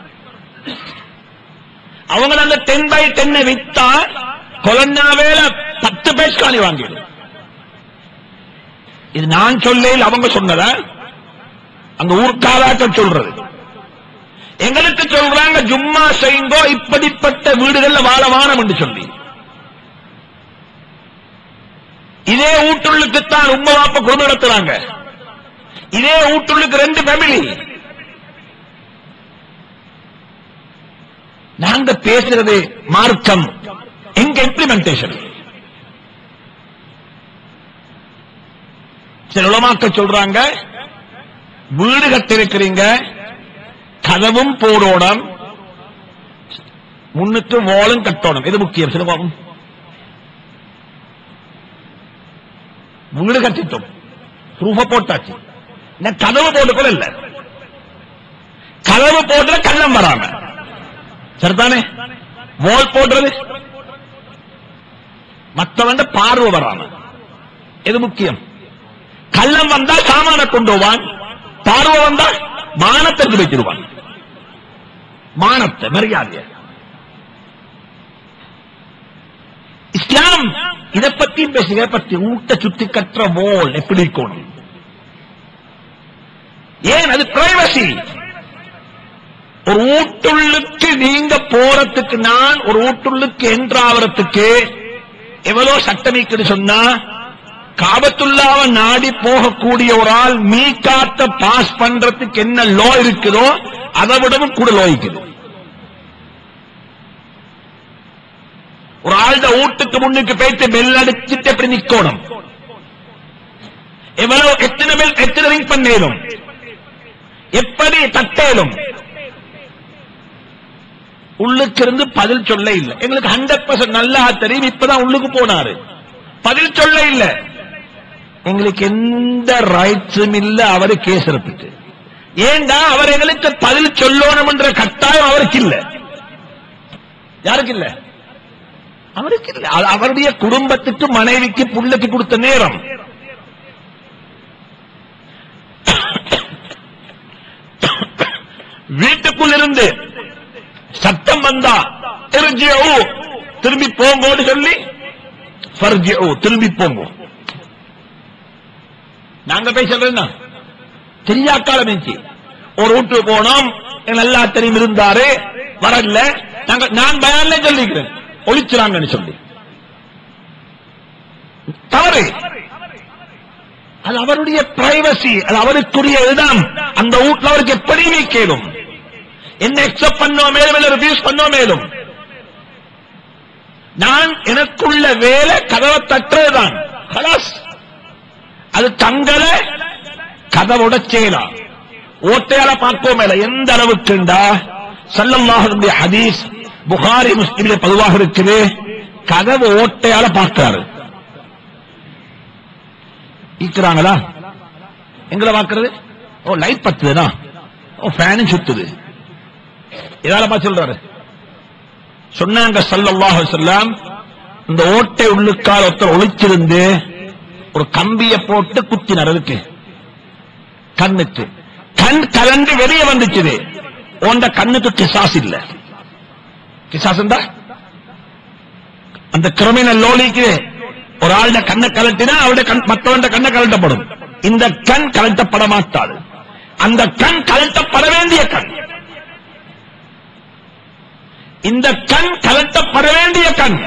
அவங்க அந்த டென் பை டென்னை வித்தா கொலன்னாவேல பத்து பேஸ் காணி வாங்கிடும். இது நான் சொல்ல அவங்க சொன்னத அங்க ஊர்காலாட்டம் சொல்றது. எங்களுக்கு சொல்றாங்க ஜும்மா செய்யுங்கோ இப்படிப்பட்ட வீடுகள்ல வாழவானம் என்று சொல்லி. இதே ஊட்டுள்ளுக்குத்தான் உம்மா வாப்ப குடும்பம் நடத்துறாங்க. இதே ஊட்டுள்ளுக்கு ரெண்டு ஃபேமிலி. நாங்க பேசுறது மார்க்கம், எங்க இம்ப்ளிமெண்டேஷன். சில உலமாக்கள் சொல்றாங்க வீடு கட்டிருக்கிறீங்க, கதவும் போடணும், முன்னுக்கு வாலும் கட்டணும். இது முக்கியம். சில பாவம் வீடு கட்டிட்டோம், ரூப போட்டாச்சு, கதவு போட்டுக்கொள்ள இல்ல, கதவு போடுற கள்ளம் வராம சரிதானே, வால் போடுறது மற்றவன் பார்வை வராம. இது முக்கியம். கள்ளம் வந்தா சாமான கொண்டு போவான், பார்வை வந்தா மானத்திற்கு வைத்திருவான், மானத்தை மரியாதை. இஸ்லாம் இதை பத்தி பேசுகிற பத்தி ஊட்ட சுத்தி கற்ற வால் எப்படி இருக்கணும்? ஏன் அது பிரைவசி. ஒரு ஊட்டுள்ளுக்கு நீங்க போறதுக்கு, நான் ஒரு ஊட்டுள்ளுக்கு என்றாவதுக்கு எவ்வளவு சட்டமிக்குன்னு சொன்னா, காபத்துல்லாவை நாடி போகக்கூடிய ஒரு ஆள் மீகாத்த பாஸ் பண்றதுக்கு என்ன லோ இருக்குதோ அதை விடவும் கூட லோ இருக்குது. ஒரு ஆள்ட வீட்டுக்கு முன்னுக்கு போயிட்டு பெல் அடிச்சுட்டு எப்படி நிக்கணும், எவ்வளவு எத்தனை பெல் எத்தனை ரிங் பண்ணேலும், எப்படி தட்டேலும், உள்ளுக்கு இருந்து பதில் சொல்ல இல்லை. எங்களுக்கு ஹண்ட்ரட் பர்சன்ட் நல்லா தெரியும். இப்பதான் உள்ளுக்கு போனாரு, பதில் சொல்ல இல்லை. எங்களுக்கு எந்த ரைட்ஸும் இல்ல அவரு கேஸ் எடுத்துட்டு. ஏண்டா அவர் எங்களுக்கு பதில் சொல்லணும் என்ற கட்டாயம் அவருக்கு இல்ல. யாருக்கு இல்ல? அவருக்கு இல்ல. அவருடைய குடும்பத்துக்கு, மனைவிக்கு, புள்ளைக்கு கொடுத்த நேரம். வீட்டுக்குள் இருந்து சத்தம் வந்தா திரும்பி போங்கோன்னு சொல்லி திரும்பி போங்க. நாங்க போய் சொல்றேன்னா தெரியாக்கால மேய்ச்சி ஒரு வீட்டு போனோம், நல்லா தெரியும் இருந்தாரு, வரல, நான் பயான்ல சொல்லிக்கிறேன் ஒழிச்சுறாங்கன்னு சொல்லி. தவறு. அது அவருடைய பிரைவசி, அது அவருக்குரிய இடம். அந்த வீட்டுல அவருக்கு எப்படியுமே கேளும், என்ன எக்ஸப்ட் பண்ணோ மேலும், இல்ல ரிவ்யூஸ் பண்ணோ மேலும். நான் எனக்குள்ள வேலை கதவை தட்டுறதுதான். அது தங்கள கதவோட சேலா ஓட்டையால பார்ப்போம். எந்த அளவுக்குண்டா ஸல்லல்லாஹு அலைஹி ஹதீஸ் புகாரி முஸ்லிம்ல பொதுவாக இருக்குது. கதவு ஓட்டையால பார்க்கிறாரு. ஈக்குறாங்களா? எங்களை பார்க்கிறது, ஓ லைட் பத்துதுனா, ஓ ஃபேனும் சுத்துது, இதால பார்த்து சொல்றாரு. சொன்னாங்க ஸல்லல்லாஹு அலைஹி வஸல்லம், இந்த ஓட்டை உள்ளுக்கால ஒருத்தர் ஒளிச்சிருந்து ஒரு கம்பிய போட்டு குத்தினார். அதுக்கு கண்ணுக்கு கண் கலந்து வெளியே வந்துச்சு. உண்ட கண்ணுக்கு கிசாஸ் இல்ல. கிசாஸ் அந்த கிரிமினல் லோலிக்கு ஒரு ஆளுடைய கண்ணை கலட்டினா அவருடைய மற்றவன் கண்ணை கலட்டப்படும். இந்த கண் கலட்டப்பட மாட்டாது. அந்த கண் கலட்டப்பட வேண்டிய கண். இந்த கண் கலட்டப்பட வேண்டிய கண்.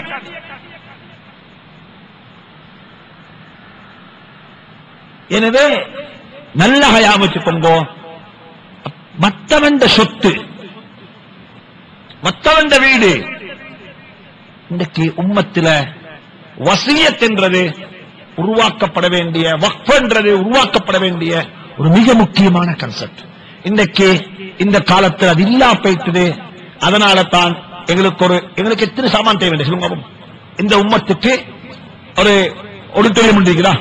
எனவே நல்ல ஹயா வச்சுக்கோங்க. மற்றவண்ட சொத்து, மற்றவண்ட வீடு. இன்றைக்கு உம்மத்தில வசியத் என்றது உருவாக்கப்பட வேண்டிய, வக்ஃப் என்றது உருவாக்கப்பட வேண்டிய ஒரு மிக முக்கியமான கன்செப்ட். இன்றைக்கு இந்த காலத்தில் அது இல்லா போயிட்டது. அதனால தான் எங்களுக்கு ஒரு எங்களுக்கு எத்தனை சாமான் தேவை சொல்லுங்க. இந்த உம்மத்துக்கு ஒரு ஆடிட்டோரியம் இருக்குதா,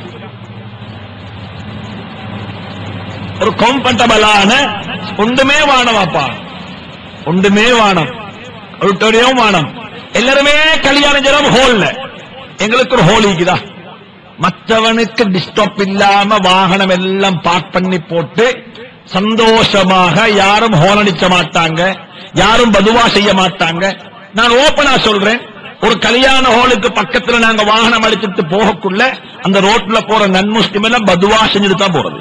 ஒரு கம்ஃபர்டபிளான ஒன்றுமே வானவாப்பா, ஒன்றுமே வானம், ஆடிட்டோரியம் வானம். எல்லாருமே கல்யாண ஜனம் ஹோல்ல, எங்களுக்கு ஒரு ஹோல் இருக்குதா. மற்றவனுக்கு டிஸ்டர்ப் இல்லாம வாகனம் எல்லாம் பார்க் பண்ணி போட்டு சந்தோஷமாக யாரும் ஹோன் அடிக்க மாட்டாங்க, யாரும் பதுவா செய்ய மாட்டாங்க. நான் ஓபனா சொல்றேன், ஒரு கல்யாண ஹாலுக்கு பக்கத்துல நாங்க வாகனம் அடிச்சுட்டு போகக்குள்ள அந்த ரோட்ல போற நன்முஸ்லிம் எல்லாம் பதுவா செஞ்சுட்டு தான் போறது,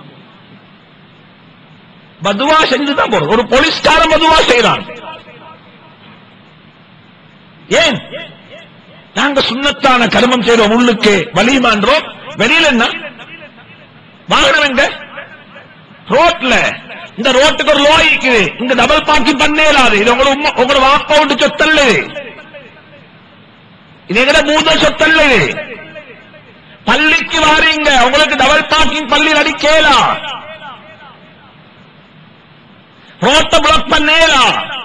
பதுவா செஞ்சுட்டு தான் போறது. ஒரு போலீஸ்காரன் பதுவா செய்யறான். ஏன்? நாங்க சுன்னத்தான கர்மம் செய்றோம், உள்ளுக்கு வலிமான்றோம், வெளியில என்ன வாகனம் எங்க ரோட்ல. இந்த ரோட்டுக்கு ஒரு லோய் இருக்குது, இந்த டபுள் பார்க்கிங் பண்ணேலாது. இது உங்களோட உங்களோட வாப்பா உண்டு சொத்தல்ல, இது எங்கட மூத சொத்தல்ல. பள்ளிக்கு வாரீங்க, உங்களுக்கு டபுள் பார்க்கிங் பள்ளியில் அடிக்கலா, ரோட்டை பிளாக் பண்ணேலா.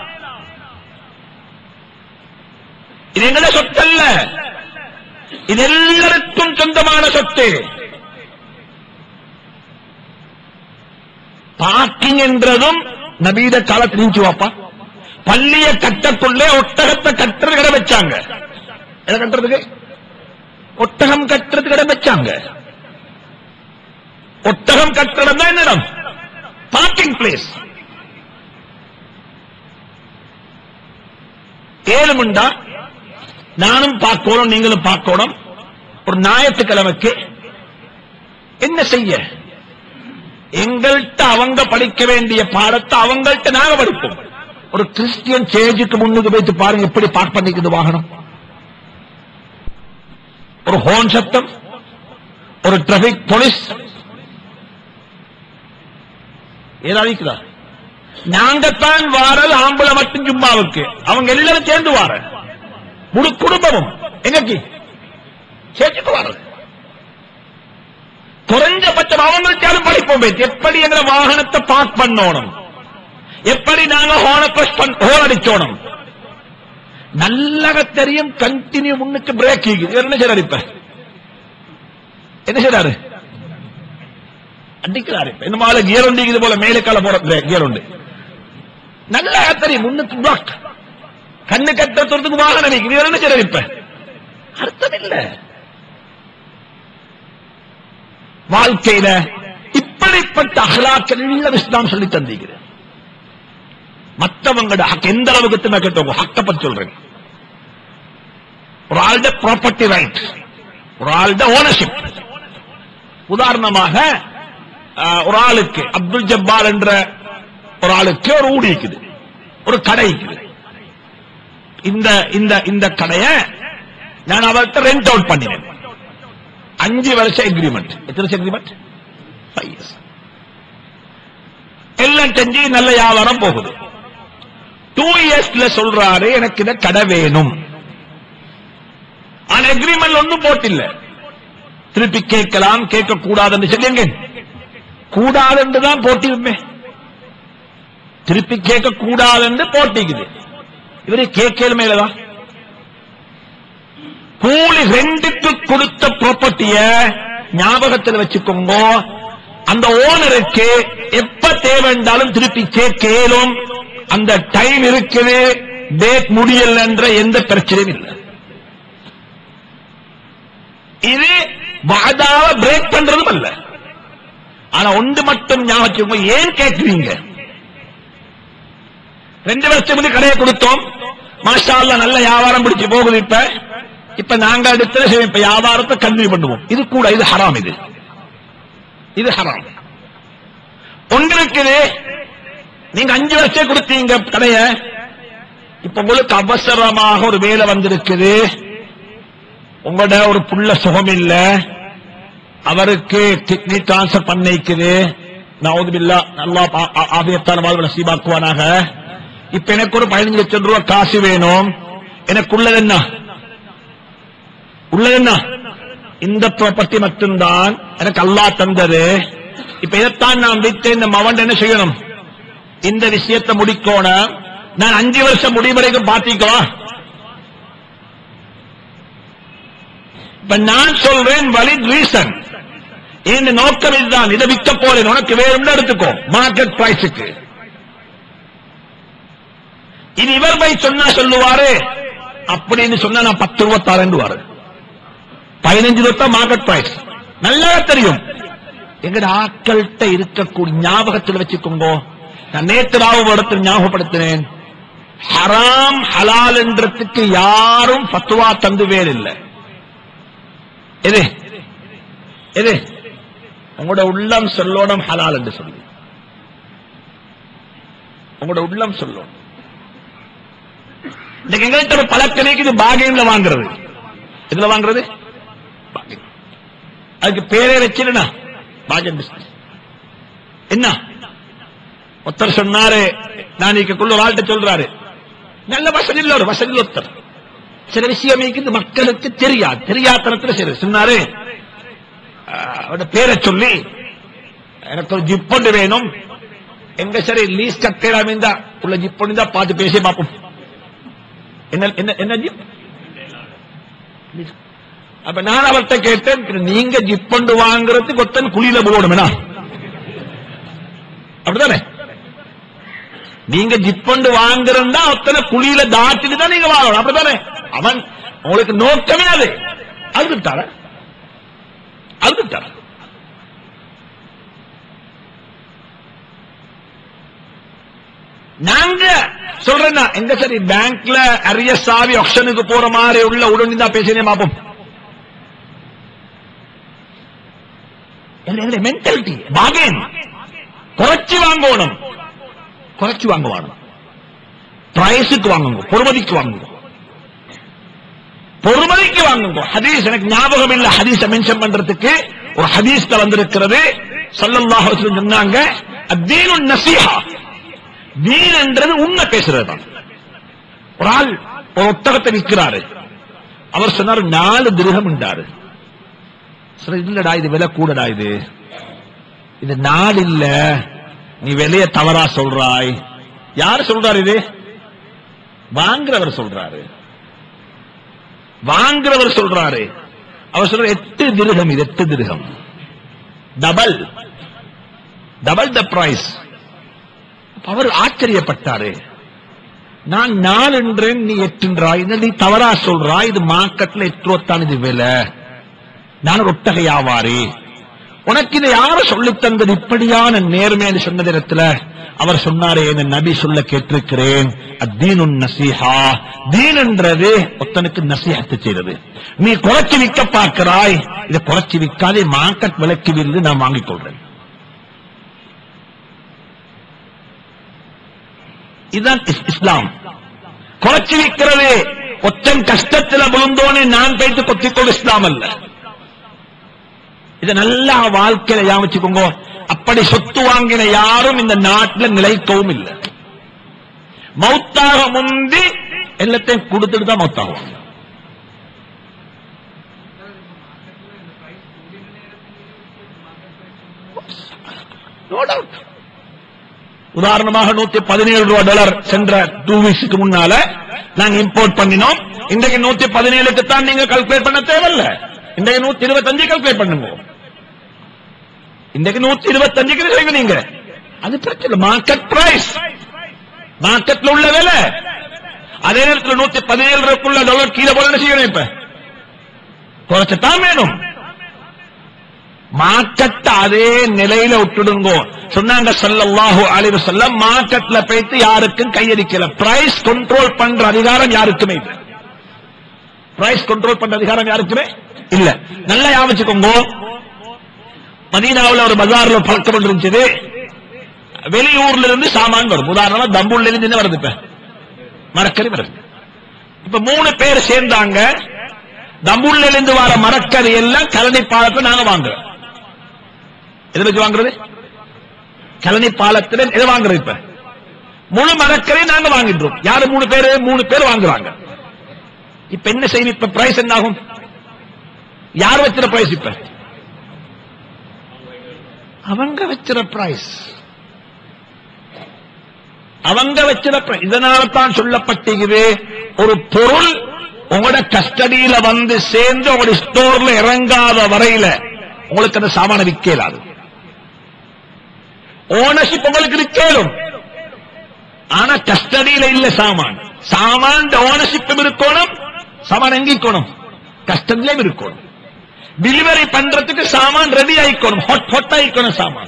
இது எங்கட சொத்தல்ல, இது எல்லாருக்கும் சொந்தமான சொத்து. பார்க்கிங் என்றதும் நபீத காலத்தில் இருந்துச்சு வாப்பா. பள்ளிய கட்டக்குள்ளே ஒட்டகத்தை கட்டுறது கடை வச்சாங்க. எதை கட்டுறதுக்கு? ஒட்டகம் கட்டுறது கடை வச்சாங்க. ஒட்டகம் கட்டுறது தான் என்னிடம் பார்க்கிங் பிளேஸ். ஏழு முண்டா நானும் பார்க்கணும், நீங்களும் பார்க்கணும். ஒரு ஞாயிற்றுக்கிழமைக்கு என்ன செய்ய? எங்கள்கிட்ட அவங்க படிக்க வேண்டிய பாடத்தை அவங்கள்ட்ட நாங்க படிப்போம். ஒரு கிறிஸ்டியன் சேஜுக்கு முன்னுக்கு வைத்து பாருங்க எப்படி பார்க் பண்ணிக்குது வாகனம். ஒரு ஹோன் சத்தம், ஒரு டிராபிக் போலீஸ் ஏதாவதுக்குதா. நாங்கத்தான் வாரல் ஆம்பளை மட்டும் ஜும்மாவுக்கு, அவங்க எல்லாரும் சேர்ந்து வார முழு குடும்பமும் எங்கக்கு சேர்த்துக்கு வாரது. குறைஞ்சபட்சம் அவங்களுக்காலும் படிப்போம், எப்படி எங்களை வாகனத்தை பார்க் பண்ணணும், எப்படி நாங்க ஹோன் அடிச்சோணும். நல்லக தெரியும். கண்டினியூ முன்னுக்கு பிரேக் என்ன செய்றாரு? இப்ப என்ன செய்றாரு? அடிக்கிறாரு. இந்த மாதிரி கியர் உண்டு, இது போல மேலுக்கால போற கியர் உண்டு. நல்லா தெரியும் முன்னுக்கு பிளாக், கண்ணு கட்டுறதுக்கு வாகனம் என்ன செய்றாரு? இப்ப அர்த்தம் இல்ல. வாழ்க்கையில இப்படிப்பட்ட அகலாக்கள் இஸ்லாம் சொல்லி தந்திருக்கிறது. மற்றவங்களோட ஹக் எந்த அளவுக்கு நான் கேட்டவங்க ஹக்க பத்தி சொல்றேன். ஒரு ஆளுட ப்ராப்பர்ட்டி ரைட், ஒரு ஆளுட ஓனர்ஷிப். உதாரணமாக ஒரு ஆளுக்கு அப்துல் ஜப்பார் என்ற ஒரு ஆளுக்கு ஒரு ஊடி இருக்குது, ஒரு கடை இருக்குது. இந்த இந்த இந்த கடையை நான் அவர்கிட்ட ரெண்ட் அவுட் பண்ணினேன். அஞ்சு வருஷம் எக்ரிமெண்ட். எத்தனை வருஷம் எக்ரிமெண்ட்? Five years. எல்லாம் செஞ்சு நல்ல வியாபாரம் போகுது. டூ இயர்ஸ்ல சொல்றாரு எனக்கு இந்த கடை வேணும். ஆனா எக்ரிமெண்ட் ஒன்னும் போட்டில்ல. திருப்பி கேட்கலாம், கேட்க கூடாதுன்னு சொல்லுங்க. கூடாது தான் போட்டிருமே, திருப்பி கேட்க கூடாது போட்டிக்குது. இவரு கேட்கல மேலதான் கூலி ரெண்டுக்கு கொடுத்த ப்ராப்பர்ட்டிய ஞாபகத்தில் வச்சுக்கோங்க. அந்த ஓனருக்கு எப்ப தேவைண்டாலும் திருப்பி கேட்கலும், அந்த டைம் இருக்குது, டேட் முடியல என்ற எந்த பிரச்சனையும் இல்லை. இது வாதாவை பிரேக் பண்றதும் அல்ல. ஆனா ஒன்று மட்டும் ஞாபகம், ஏன் கேட்கிறீங்க? ரெண்டு வருஷம் வந்து கடையை கொடுத்தோம், மாஷா அல்லாஹ் நல்ல வியாபாரம் பிடிச்சு போகுது. இப்ப இப்ப நாங்க அடுத்த இப்ப வியாபாரத்தை கன்டினியூ பண்ணுவோம். இது கூட இது ஹராம். இது இது ஹராம். உங்களுக்கு நீங்க அஞ்சு வருஷம் கொடுத்தீங்க கடைய, இப்ப உங்களுக்கு அவசரமாக ஒரு வேலை வந்திருக்குது, உங்களோட ஒரு புள்ள சுகம் இல்ல, அவருக்கு கிட்னி டிரான்ஸ்பர் பண்ணிக்குது. நவுதுபில்லா, அல்லாஹ் ஆபியத்தான வாழ்வு நசீபாக்குவானாக. இப்ப எனக்கு ஒரு பதினஞ்சு லட்சம் ரூபாய் காசு வேணும். எனக்கு உள்ளது என்ன? உள்ளது என்ன? இந்த ப்ராப்பர்ட்டி மட்டும்தான் எனக்கு அல்லாஹ் தந்தது. இப்ப இதைத்தான் நான் விட்டு இந்த மவன் என்ன செய்யணும்? இந்த விஷயத்தை முடிக்கணும். நான் அஞ்சு வருஷம் முடிவு வரைக்கும் பாத்திக்கவா? இப்ப நான் சொல்றேன் வலிட் ரீசன், இந்த நோக்கம் இதுதான். இதை விற்க போறேன், உனக்கு வேறும் எடுத்துக்கோ மார்க்கெட் பிரைஸுக்கு. இது இவர் போய் சொன்னா சொல்லுவாரு, அப்படின்னு சொன்னா நான் பத்து ரூபா தரேன்டுவாரு. பதினஞ்சு ரூபா மார்க்கெட் பிரைஸ் நல்லா தெரியும். எங்கட ஆட்கள்கிட்ட இருக்கக்கூடிய ஞாபகத்தில் வச்சுக்கோங்க. நான் நேற்று ராவு இடத்தில் ஞாபகப்படுத்தினேன், ஹராம் ஹலால் என்றதுக்கு யாரும் ஃபத்வா தந்து வேறு இல்லை. எது எது உங்களோட உள்ளம் சொல்லணும் ஹலால் என்று சொல்லி, உங்களோட உள்ளம் சொல்லும். இன்னைக்கு எங்கள்கிட்ட ஒரு பழக்கணைக்கு இது பாகியம்ல வாங்குறது. இதுல வாங்குறது அதுக்கு பேரே வச்சிருந்தா பாகியம் பிசினஸ். என்ன ஒருத்தர் சொன்னாரு, நான் ஒரு ஆள்கிட்ட சொல்றாரு, நல்ல வசதி இல்ல, ஒரு வசதி ஒருத்தர் சில விஷயம் மக்களுக்கு தெரியாது, தெரியாதனத்தில் சரி சொன்னாரு. அவரோட பேரை சொல்லி எனக்கு ஒரு ஜிப் ஒன்று வேணும், எங்க சரி லீஸ் கட்டேலாம் இருந்தா உள்ள ஜிப் ஒன்று தான் பார்த்து பேசி பார்ப்போம். என்ன என்ன ஜிப்? அப்ப நான் அவர்கிட்ட கேட்டேன், நீங்க ஜிப் ஒன்று வாங்குறதுக்கு ஒருத்தன் குழியில போகணும்னா அப்படித்தானே? நீங்க ஜிப் ஒன்று வாங்குறா ஒருத்தனை குழியில தாட்டிட்டு தான் நீங்க வாங்கணும், அப்படித்தானே? அவன் உங்களுக்கு நோக்கமே அது. அழுதுட்டார அழுதுட்டார நாங்க சொல்றேன், எங்க சரி பேங்க்ல அரிய சாவி ஆப்ஷனுக்கு போற மாதிரி உள்ள உடனே தான் பேசினே பார்ப்போம். மென்டாலிட்டி பாகேன் குறைச்சி வாங்கணும், குறைச்சி வாங்குவாங்க, பிரைஸுக்கு வாங்குங்க, பொறுமதிக்கு வாங்குங்க, பொறுமதிக்கு வாங்குங்க. ஹதீஸ் எனக்கு ஞாபகம் இல்ல, ஹதீஸை மென்ஷன் பண்றதுக்கு ஒரு ஹதீஸ்ல வந்திருக்கிறது. ஸல்லல்லாஹு அலைஹி வஸல்லம் சொன்னாங்க, அத்தீனு நஸீஹா, தீன் என்றது உண்மை பேசுறது தான். ஒரு ஆள் ஒரு ஒட்டகத்தை விற்கிறாரு, அவர் சொன்னார் நாலு திரகம் என்றாரு. இல்லடா இது விலை கூடடா, இது இது நாள் இல்ல, நீ விலைய தவறா சொல்றாய். யாரு சொல்றாரு? இது வாங்குறவர் சொல்றாரு, வாங்குறவர் சொல்றாரு. அவர் சொல்ற எட்டு திரகம், இது எட்டு திரகம், டபுள் டபுள் த பிரைஸ். அவர் ஆச்சரியப்பட்டாரு. நான் நாலு என்றேன், நீ எட்டுன்றாய், நீ தவறா சொல்றாய், இது மார்க்கெட்ல எட்டு ரூபாத்தான் இது விலை, நான் ஒரு ஒட்டகை வியாபாரி, உனக்கு இதை யார சொல்லித் தந்தது இப்படியான நேர்மையான சொன்ன நேரத்தில் அவர் சொன்னாரே, இந்த நபி சொல்ல கேட்டிருக்கிறேன், அத்தீனு நஸீஹா, தீன் என்றது ஒருத்தனுக்கு நசீஹத்து செய்வது. நீ குறைச்சி விற்க பார்க்கிறாய், இதை குறைச்சி விற்காதே, மார்க்கெட் விலைக்கு விருந்து நான் வாங்கிக் கொள்றேன். இதுதான் இஸ்லாம். குறைச்சி விற்கிறது ஒத்தன் கஷ்டத்தில் விழுந்தோனே நான் போயிட்டு கொத்திக்கொண்டு இஸ்லாம் அல்ல. இதை நல்லா வாழ்க்கையில யாமிச்சுக்கோங்க. அப்படி சொத்து வாங்கின யாரும் இந்த நாட்டில் நிலைக்கவும் இல்லை. மௌத்தாக முந்தி எல்லாத்தையும் கொடுத்துட்டு தான் மௌத்தாகும். உதாரணமாக நூத்தி பதினேழு ரூபாய் டாலர் சென்ற டூ வீக்ஸ்க்கு முன்னால நாங்க இம்போர்ட் பண்ணினோம். இன்றைக்கு நூத்தி பதினேழுக்கு தான் நீங்க கால்குலேட் பண்ண தேவையில்லை. இன்றைக்கு நூத்தி இருபத்தி அஞ்சு கால்குலேட் பண்ணுங்க. இன்றைக்கு நூத்தி இருபத்தி அஞ்சுக்கு செய்யுங்க நீங்க, அது பிரச்சனை. மார்க்கெட் பிரைஸ், மார்க்கெட்ல உள்ள வேலை. அதே நேரத்தில் நூத்தி பதினேழு ரூபாய்க்குள்ள டாலர் கீழே போல செய்யணும், இப்ப குறைச்சத்தான் வேணும். மார்க்கெட் அதே நிலையில விட்டுடுங்க. சொன்னாங்க ஸல்லல்லாஹு அலைஹி வஸல்லம், மார்க்கெட்ல போயிட்டு யாருக்கும் கையடிக்கல. பிரைஸ் கண்ட்ரோல் பண்ற அதிகாரம் யாருக்குமே இல்லை. பிரைஸ் கண்ட்ரோல் பண்ற அதிகாரம் யாருக்குமே இல்ல. நல்லா ஞாபகம். மதீனாவில் ஒரு பஜார்ல பழக்கம் இருந்துச்சு. வெளியூர்ல இருந்து சாமான் வரும். உதாரணமா தம்புள்ள இருந்து என்ன வருது, இப்ப மரக்கறி வருது. இப்ப மூணு பேர் சேர்ந்தாங்க. தம்புள்ள இருந்து வர மரக்கறி எல்லாம் கலனி பாலத்தை நாங்க வாங்குறோம். எதை வச்சு வாங்குறது? கழனி பாலத்தில் எதை வாங்குறது? இப்ப முழு மரக்கரை நாங்க வாங்கின்றோம். யாரு? மூணு பேரு மூணு பேர் வாங்குறாங்க. இப்ப என்ன செய்யும்? இப்ப பிரைஸ் என்ன ஆகும்? யார் வச்சிருக்க பிரைஸ்? இப்ப அவங்க வச்சிருக்க பிரைஸ், அவங்க வச்சிருக்க. இதனால தான் சொல்லப்பட்டது, ஒரு பொருள் உங்களோட கஸ்டடியில வந்து சேர்ந்து உங்களுடைய ஸ்டோர்ல இறங்காத வரையில உங்களுக்கு அந்த சாமான விற்கலாது. ஓனர்ஷிப் உங்களுக்கு விற்கலும், ஆனா கஸ்டடியில இல்ல சாமான். சாமான் ஓனர்ஷிப்பும் இருக்கணும், சாமான் எங்கிக்கணும்? கஸ்டடியிலும் இருக்கணும். டெலிவரி பண்றதுக்கு சாமான் ரெடி ஆயிக்கணும், ஹாட் ஹாட் ஆயிக்கணும் சாமான்.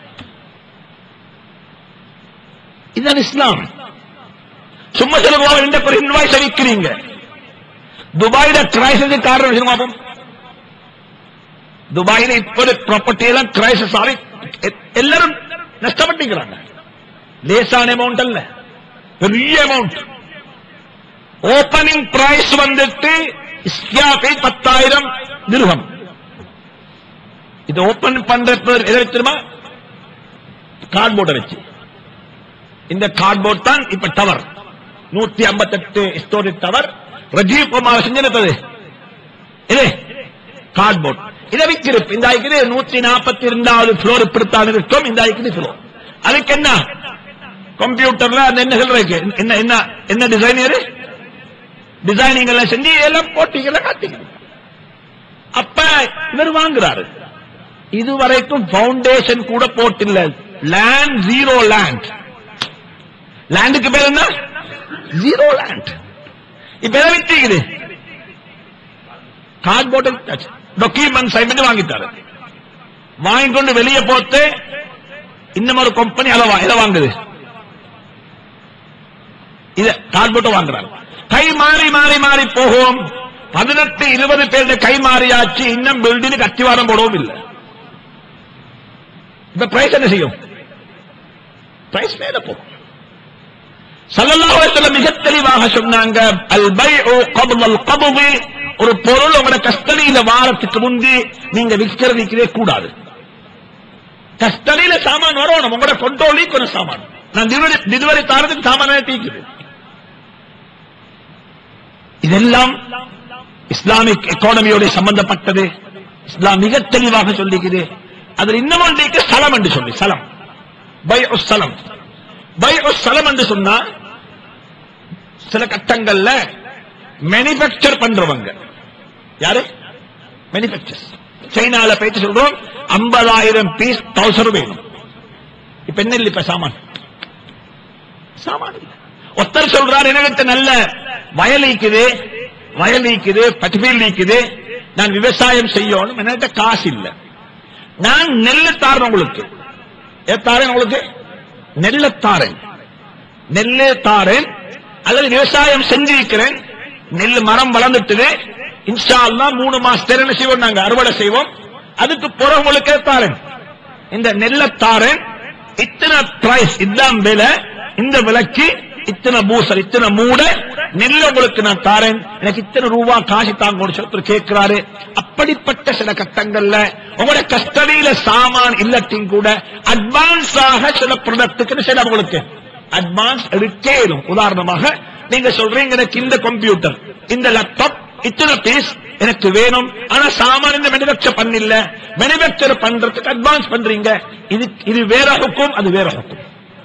இதுதான் இஸ்லாம். சும்மா சொல்லுவா இந்த ஒரு இன்வாய்ஸ் விற்கிறீங்க. துபாயில கிரைசிஸ் காரணம் துபாயில இப்ப ப்ராப்பர்ட்டி எல்லாம் கிரைசிஸ் ஆகி எல்லாரும் நஷ்டப்பட்டுக்கிறாங்க. லேசான அமௌண்ட் அல்ல, பெரிய அமௌண்ட். ஓபனிங் பிரைஸ் வந்துட்டு பத்தாயிரம் திர்ஹம். இது ஓபன் பண்ற பேர் எதை தெரியுமா? கார்ட்போர்டை வச்சு. இந்த கார்ட்போர்ட் தான் இப்ப டவர், நூத்தி ஐம்பத்தி எட்டு ஸ்டோரி டவர். ரஜீவ் குமார் செஞ்சது இது கார்ட்போர்ட். இதை விற்கிறது. இந்த ஐக்கிய நூத்தி நாற்பத்தி இரண்டாவது புளோர் இப்படித்தான் இருக்கும். இந்த ஐக்கிய புளோர் அதுக்கு என்ன கம்ப்யூட்டர்ல அந்த என்ன சொல்றதுக்கு என்ன என்ன என்ன டிசைனர் டிசைனிங் எல்லாம் செஞ்சு எல்லாம் போட்டிகளை காட்டிக்கணும். அப்ப இவர் வாங்குறாரு. இதுவரைக்கும் பவுண்டேஷன் கூட போட்டில்ல. Land zero land. லேண்டுக்கு பேர் என்ன? Zero land. இப்ப எதை விற்கிறது? கார்ட்போர்ட் டாக்குமெண்ட் சைன் பண்ணி வாங்கிட்டாரு. வாங்கிக்கொண்டு வெளியே போட்டு இன்னும் ஒரு கம்பெனி அதை வாங்குது. இத கார்ட்போர்ட் வாங்குறாங்க. கை மாறி மாறி மாறி போகும். பதினெட்டு இருபது பேருடைய கை மாறியாச்சு. இன்னும் பில்டிங் கட்டிவாரம் போடவும் இல்லை. இப்ப பிரைஸ் என்ன செய்யும்? பிரைஸ் மேல போகும். ஸல்லல்லாஹு அலைஹி வஸல்லம் மிக தெளிவாக சொன்னாங்க, அல் பைஉ கப்ல் கப்தி. ஒரு பொருள் உங்களோட கஸ்டடியில வாரத்துக்கு முந்தி நீங்க விற்கிறதுக்கே கூடாது. கஸ்டடியில சாமான் வரணும், உங்களோட கொண்டோலிக்கு ஒரு சாமான். நான் டெலிவரி தாரதுக்கு சாமான தீக்குது. இதெல்லாம் இஸ்லாமிக் எக்கானமியோட சம்பந்தப்பட்டது. இஸ்லாம் மிக தெளிவாக சொல்லிக்குது. அதில் இன்னும் ஒன்றைக்கு சலம் என்று சொல்லி, சலம் பைஉ சலம். பைஉ சலம் என்று சொன்னா சில கட்டங்கள்ல மேனுபேக்சர் பண்றவங்க யாரு? மேனுபேக்சர். சைனால போயிட்டு சொல்றோம் ஐம்பதாயிரம் பீஸ் தௌசண்ட் வேணும். இப்ப என்ன இல்லை? இப்ப சாமான் சாமான் இல்லை. ஒருத்தர் சொல்றாரு எனக்கு நல்ல வயல் இருக்குது, வயல் இருக்குது, பட்டிபீல் இருக்குது, நான் விவசாயம் செய்யணும், என்கிட்ட காசு இல்லை, நான் நெல்லு தாரேன் உங்களுக்கு. தாரேன் உங்களுக்கு நெல்ல தாரேன், நெல்லு தாரேன், அல்லது விவசாயம் செஞ்சிருக்கிறேன், நெல் மரம் வளர்ந்துட்டு இன்ஷா அல்லாஹ் மூணு மாசத்துல என்ன செய்வோம்? நாங்க அறுவடை செய்வோம். அதுக்கு பிறகு உங்களுக்கு தாரேன், இந்த நெல்ல தாரேன், இத்தனை பிரைஸ், இதுதான் விலை, இந்த விலைக்கு இத்தனை பூசல், இத்தனை மூட நெல் உங்களுக்கு நான் தாரேன், எனக்கு இத்தனை ரூபா காசு தாங்க சொல்லி கேட்கிறாரு. அப்படிப்பட்ட சில கட்டங்கள்ல உங்களோட கஸ்டடியில சாமான் இல்லட்டின் கூட அட்வான்ஸ் ஆக சில ப்ராடக்ட்டுக்கு சில உங்களுக்கு அட்வான்ஸ் எடுக்கணும். உதாரணமாக நீங்க சொல்றீங்க எனக்கு இந்த கம்ப்யூட்டர், இந்த லேப்டாப் இத்தனை பீஸ் எனக்கு வேணும், ஆனா சாமான் இந்த மேனுபேக்சர் பண்ணல, மேனுபேக்சர் பண்றதுக்கு அட்வான்ஸ் பண்றீங்க. இது இது வேற ஹுக்கும், அது வேற ஹுக்கும்.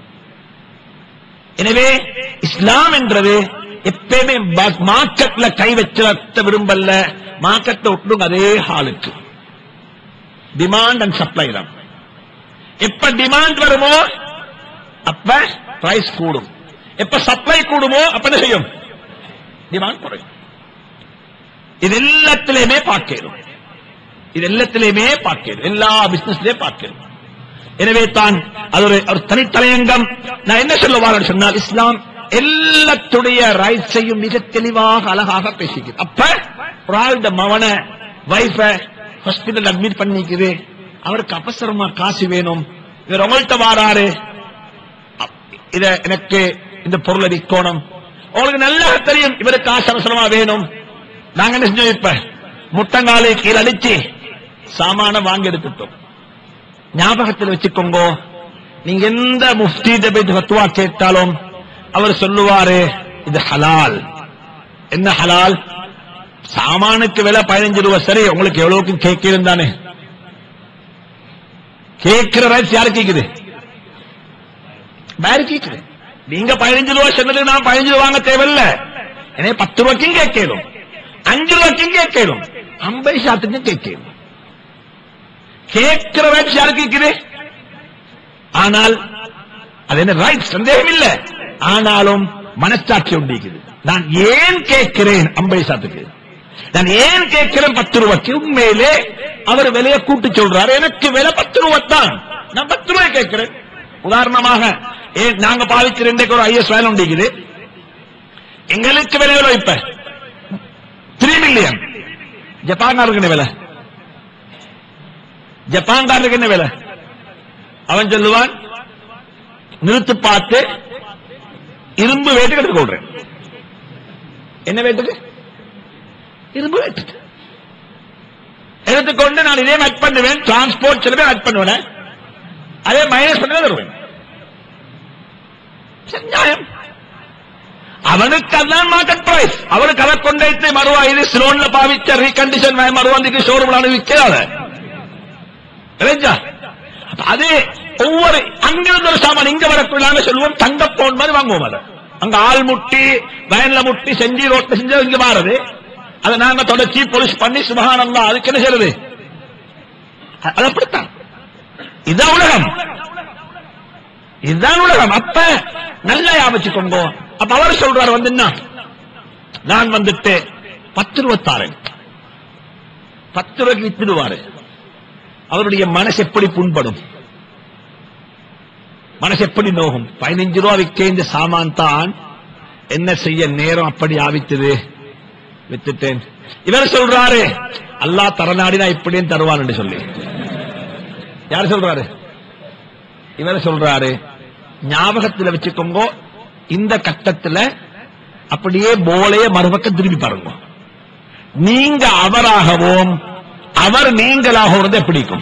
எனவே இஸ்லாம் என்றது எப்பயுமே மார்க்கெட்ல கை வச்ச விரும்பல. மார்க்கெட்ல ஒட்டுங்க அதே ஹாலுக்கு. டிமாண்ட் அண்ட் சப்ளை தான். எப்ப டிமாண்ட் வருமோ அப்ப பிரைஸ் கூடும், எப்ப சப்ளை கூடுமோ அப்ப என்ன செய்யும்? டிமாண்ட் குறையும். இது எல்லாத்திலையுமே பார்க்கணும், இது எல்லாத்திலையுமே பார்க்கணும், எல்லா பிசினஸ்லயே பார்க்கணும். எனவே தான் அது ஒரு தனித்தலையங்கம். நான் என்ன சொல்ல வரேன் சொன்னால், இஸ்லாம் எல்லாத்துடைய ரைட்ஸையும் மிக தெளிவாக அழகாக பேசிக்கிறது. அப்ப ஒரு ஆளுடைய மவன வைஃப ஹாஸ்பிட்டல் அட்மிட் பண்ணிக்குது, அவருக்கு அவசரமா காசு வேணும், இவர் உங்கள்கிட்ட வாராரு, இத எனக்கு இந்த பொருளை விற்கணும், உங்களுக்கு நல்லா தெரியும் இவருக்கு காசு அவசரமா வேணும். நாங்க என்ன செஞ்சோம்? இப்ப முட்டங்காலை கீழே அடிச்சு சாமான வாங்கி எடுத்துட்டோம். ஞாபகத்தில் வச்சுக்கோங்க. நீங்க எந்த முஃப்தியிட்ட போயிட்டு ஃபத்வா கேட்டாலும் அவர் சொல்லுவாரு இது ஹலால். என்ன ஹலால்? சாமானுக்கு விலை பதினஞ்சு ரூபாய், சரி உங்களுக்கு எவ்வளவுக்கு கேட்கிறேன் தானே. கேட்கிற ரைட்ஸ் யாரு கேக்குது? வேற கேக்குது. நீங்க பதினஞ்சு ரூபாய் சொன்னது நான் பதினஞ்சு ரூபா வாங்க தேவையில்ல, எனவே பத்து ரூபாய்க்கும் கேட்கணும், அஞ்சு ரூபாய்க்கும் கேட்கணும், ஐம்பது சாத்துக்கும் கேட்கணும். கேட்கிற ரைட்ஸ் யாரு கேக்குது? ஆனால் அது என்ன ரைட், சந்தேகம் இல்லை. ஆனாலும் மனசாட்சி உண்டிக்குது. நான் ஏன் கேட்கிறேன் ஐம்பது சாத்துக்கு, நான் ஏன் கேட்கிறேன் பத்து ரூபாய்க்கு? உண்மையிலே அவர் விலையை கூட்டு சொல்றாரு, எனக்கு விலை பத்து ரூபாய் தான், நான் பத்து ரூபாய் கேட்கிறேன். உதாரணமாக நாங்க பாவிக்கிற இன்றைக்கு ஒரு ஐஎஸ் வேலை உண்டிக்குது, எங்களுக்கு விலை எவ்வளவு? இப்ப த்ரீ மில்லியன். ஜப்பான்காரருக்கு என்ன விலை? ஜப்பான்காரருக்கு என்ன விலை? அவன் சொல்லுவான், நிறுத்து பார்த்து இரும்பு வேட்டுக்கு எடுத்து கொள்றேன். என்ன வேட்டுக்கு? இரும்பு வேட்டுக்கு எடுத்துக்கொண்டு நான் இதே ஆட் பண்ணுவேன், டிரான்ஸ்போர்ட் செலவே ஆட் பண்ணுவேன், அதே மைனஸ் பண்ண தருவேன். நியாயம். அவனுக்கு அதான் மார்க்கெட் பிரைஸ். அவனுக்கு அதை கொண்டு மறுவா இது சிலோன்ல பாவிச்ச ரீகண்டிஷன் மறுவாந்திக்கு ஷோரூம் விற்கிறாத. அது ஒவ்வொரு அங்கிருந்து ஒரு சாமான் இங்க வரக்குள்ளாங்க சொல்லுவோம், தங்க பவுன் மாதிரி வாங்குவோம். அதை அங்க ஆள் முட்டி வயன்ல முட்டி செஞ்சு ரோட்ல செஞ்சு இங்க மாறுது. அதை நாங்க தொடர்ச்சி போலீஸ் பண்ணி சுபஹானல்லாஹ் அதுக்கு என்ன செய்யறது? அது அப்படித்தான். இதுதான் உலகம், இதுதான் உலகம். அப்ப நல்லா யாவச்சுக்கோங்க. அப்ப அவர் சொல்றாரு வந்து என்ன, நான் வந்துட்டு பத்து ரூபாய் பத்து ரூபாய்க்கு வித்துடுவாரு. அவருடைய மனசு எப்படி புண்படும், மனசு எப்படி நோகும்? பதினஞ்சு ரூபாய் விற்க இந்த சாமான் தான், என்ன செய்ய நேரம் அப்படி ஆவித்தது, வித்துட்டேன். இவர் சொல்றாரு அல்லாஹ் தரநாடினா இப்படியும் தருவான் என்று சொல்லி. யார் சொல்றாரு? இவர் சொல்றாரு. ஞாபகத்தில் வச்சுக்கோங்க, இந்த கட்டத்தில் அப்படியே போலைய மறுபக்கம் திரும்பி பாருங்க. நீங்க அவராகவும் அவர் நீங்களாக எப்படிக்கும்?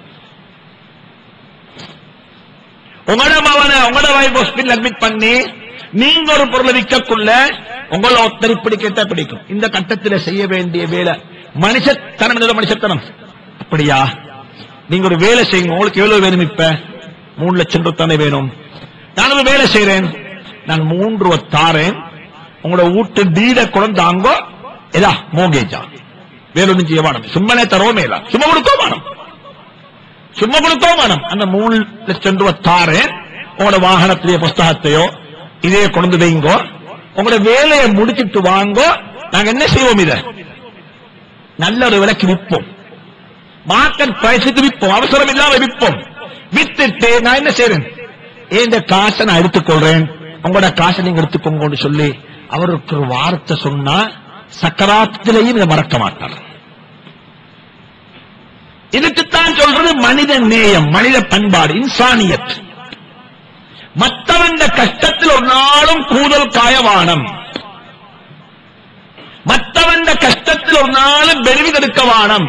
உங்களோட மகனை உங்களோட வைஃப் ஹாஸ்பிட்டல் அட்மிட் பண்ணி நீங்க ஒரு பொருளை விற்கக்குள்ள உங்களை ஒத்தரி பிடிக்கத்த பிடிக்கும். இந்த கட்டத்தில் செய்ய வேண்டிய வேலை மனுஷத்தனம். மனுஷத்தனம் அப்படியா? நீங்க ஒரு வேலை செய்யுங்க. உங்களுக்கு எவ்வளவு வேணும்? இப்ப மூணு லட்சம் ரூபாய் தானே வேணும். நான் ஒரு வேலை செய்யறேன், நான் மூன்று ரூபாய் தாரேன், உங்களோட வீட்டு டீட குழந்தாங்கோ ஏதா மோகேஜா வேணும் செய்ய வேணும். சும்மனே தரோமேலா, சும்மா கொடுக்கோ வேணும், சும்மா கொடுக்கோ வேணும். அந்த மூணு லட்சம் ரூபாய் தாரேன், உங்களோட வாகனத்திலேயே புஸ்தகத்தையோ இதே கொண்டு வைங்கோ, உங்களோட வேலையை முடிச்சிட்டு வாங்கோ. நாங்க என்ன செய்வோம்? இத நல்ல ஒரு விலைக்கு விற்போம், மார்க்கெட் பிரைஸுக்கு விற்போம், அவசரம் இல்லாம விற்போம். வித்துட்டு நான் என்ன செய்றேன், இந்த காசை நான் எடுத்துக்கொள்றேன், உங்களோட காசை நீங்க எடுத்துக்கோங்க சொல்லி அவருக்கு ஒரு வார்த்தை சொன்னா சக்கராத்திலையும் இதை மறக்க மாட்டார். இதுக்குத்தான் சொல்றது மனித நேயம், மனித பண்பாடு, இன்சானியத். மற்றவன் கஷ்டத்தில் ஒரு நாளும் கூதல் காயவானம், மற்றவன் கஷ்டத்தில் ஒரு நாளும் பெருவிதெடுக்க வானம்,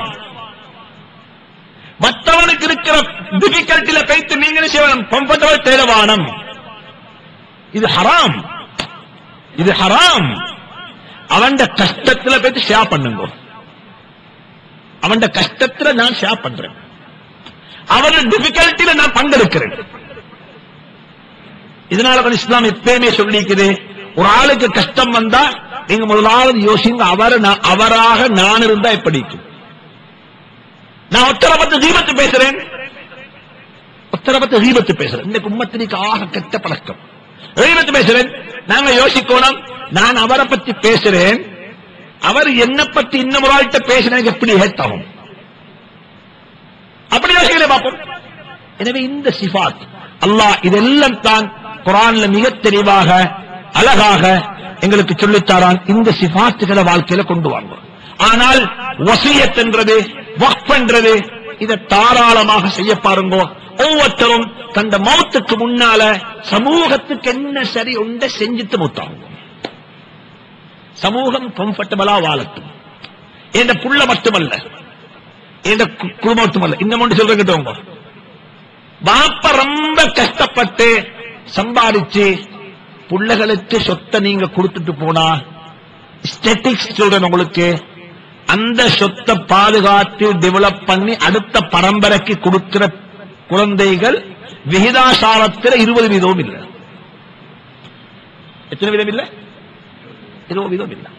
மற்றவனுக்கு இருக்கிற டிபிகல்ட்டில வைத்து நீங்க செய்யணும் கம்ஃபர்டபிள் தேடவானம். இது ஹராம், இது ஹராம். அவன் கஷ்டத்தில் போயிட்டு ஷேர் பண்ணுங்க. அவன் கஷ்டத்தில் நான் ஷேர் பண்றேன், அவன் டிபிகல்ட்டில நான் பங்கெடுக்கிறேன். இதனால இஸ்லாம் எப்பயுமே சொல்லிக்குது, ஒரு ஆளுக்கு கஷ்டம் வந்தா நீங்க முதலாவது யோசிங்க, அவர் அவராக நான் இருந்தா எப்படி? நான் உத்தரபத்து தீபத்து பேசுறேன், உத்தரபத்து தீபத்து பேசுறேன். இந்த கும்மத்திற்கு ஆக கெட்ட பழக்கம். தீபத்து பேசுறேன், நாங்க யோசிக்கணும், நான் அவரை பத்தி பேசுறேன், அவர் என்ன பத்தி இன்னும் ஒரு ஆள்கிட்ட பேசின எப்படி ஹேட் ஆகும்? அப்படி யோசிக்கல பார்ப்போம். எனவே இந்த சிஃபாத் அல்லாஹ் இதெல்லாம் தான் குர்ஆன்ல மிக தெளிவாக அழகாக எங்களுக்கு சொல்லித்தாரான். இந்த சிஃபாத்துகளை வாழ்க்கையில கொண்டு வாங்க. ஆனால் வசியத் என்றது, வக்ஃப் என்றது, இதை தாராளமாக செய்ய பாருங்க. ஒவ்வொருத்தரும் தந்த மௌத்துக்கு முன்னால சமூகத்துக்கு என்ன சரி உண்ட செஞ்சுட்டு மூத்தாங்க. சமூகம் கம்ஃபர்டபிளா வாழட்டும். என்ற புள்ள மட்டுமல்ல, என்ற குடும்பம் மட்டுமல்ல. இந்த ஒன்று சொல்ற கேட்டவங்க, பாப்ப ரொம்ப கஷ்டப்பட்டு சம்பாதிச்சு பிள்ளைகளுக்கு சொத்தை நீங்க கொடுத்துட்டு போனா ஸ்டேட்டிக்ஸ் சொல்றேன் உங்களுக்கு, அந்த சொத்தை பாதுகாத்து டெவலப் பண்ணி அடுத்த பரம்பரைக்கு கொடுக்கிற குழந்தைகள் விகிதாசாரத்தில் இருபது வீதமும் இல்லை. எத்தனை வீதம் இல்லை? இருபது வீதம் இல்லை.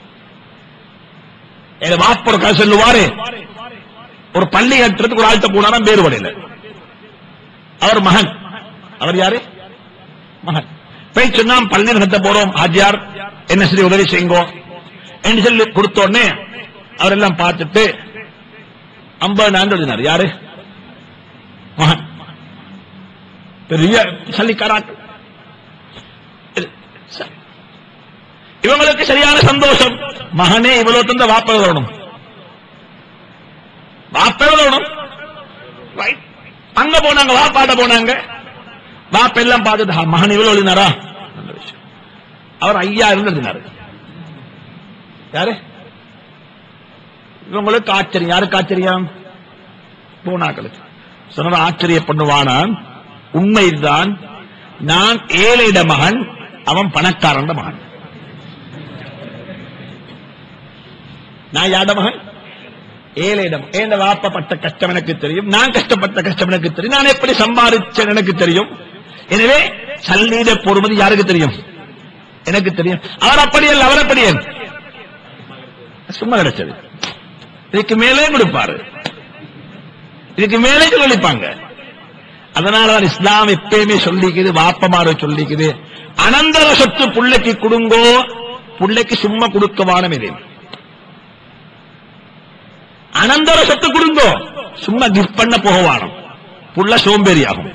எங்க வாப்ப ஒரு கதை சொல்லுவாரு, ஒரு பள்ளி கட்டுறதுக்கு ஒரு ஆள்கிட்ட போனா வேறுபடையில அவர் மகன், அவர் யாரு மகன் போய் சொன்னா பள்ளி கட்ட போறோம் ஹாஜியார் என்ன சரி உதவி செய்யுங்கோ என்று சொல்லி கொடுத்தோடனே அவரெல்லாம் பார்த்துட்டு ஐம்பதாயிரம் எழுதினார். யாரு மகன், பெரிய சல்லிக்காராட்டு. இவங்களுக்கு சரியான சந்தோஷம், மகனே இவ்வளவு தந்த வாப்ப எழுதணும், வாப்ப எழுதணும். அங்க போனாங்க, வாப்பாட்ட போனாங்க, வாப்ப எல்லாம் பார்த்துட்டு மகன் இவ்வளவு எழுதினாரா, அவர் ஐயாயிரம் எழுதினாரு. யாரு இவங்களுக்கு ஆச்சரியம். யாருக்கு ஆச்சரியம்? போனாக்களுக்கு சொன்ன ஆச்சரியம் பண்ணுவானா, உண்மைதான். நான் ஏழையிட மகன், அவன் பணக்காரன் மகன். நான் யாட மகன்? ஏழையிடம். ஏன் வாப்பப்பட்ட கஷ்டம் எனக்கு தெரியும், நான் கஷ்டப்பட்ட கஷ்டம் எனக்கு தெரியும், நான் எப்படி சம்பாதிச்சேன் எனக்கு தெரியும். எனவே சல்லீட பொறுமதி யாருக்கு தெரியும்? எனக்கு தெரியும். அவர் அப்படி அல்ல, அவர் அப்படி சும்மா கிடைச்சது. இதுக்கு மேலே கொடுப்பாரு, இதுக்கு மேலே சொல்லிப்பாங்க. அதனாலதான் இஸ்லாம் எப்பயுமே சொல்லிக்குது, வாப்பமாறு சொல்லிக்குது, அனந்தர சொத்து புள்ளைக்கு கொடுங்கோ, புள்ளைக்கு சும்மா கொடுக்க வானம் இது. அனந்தர சொத்து கொடுங்கோ, சும்மா கிஃப்ட் பண்ண போக வானம், புள்ள சோம்பேறி ஆகும்.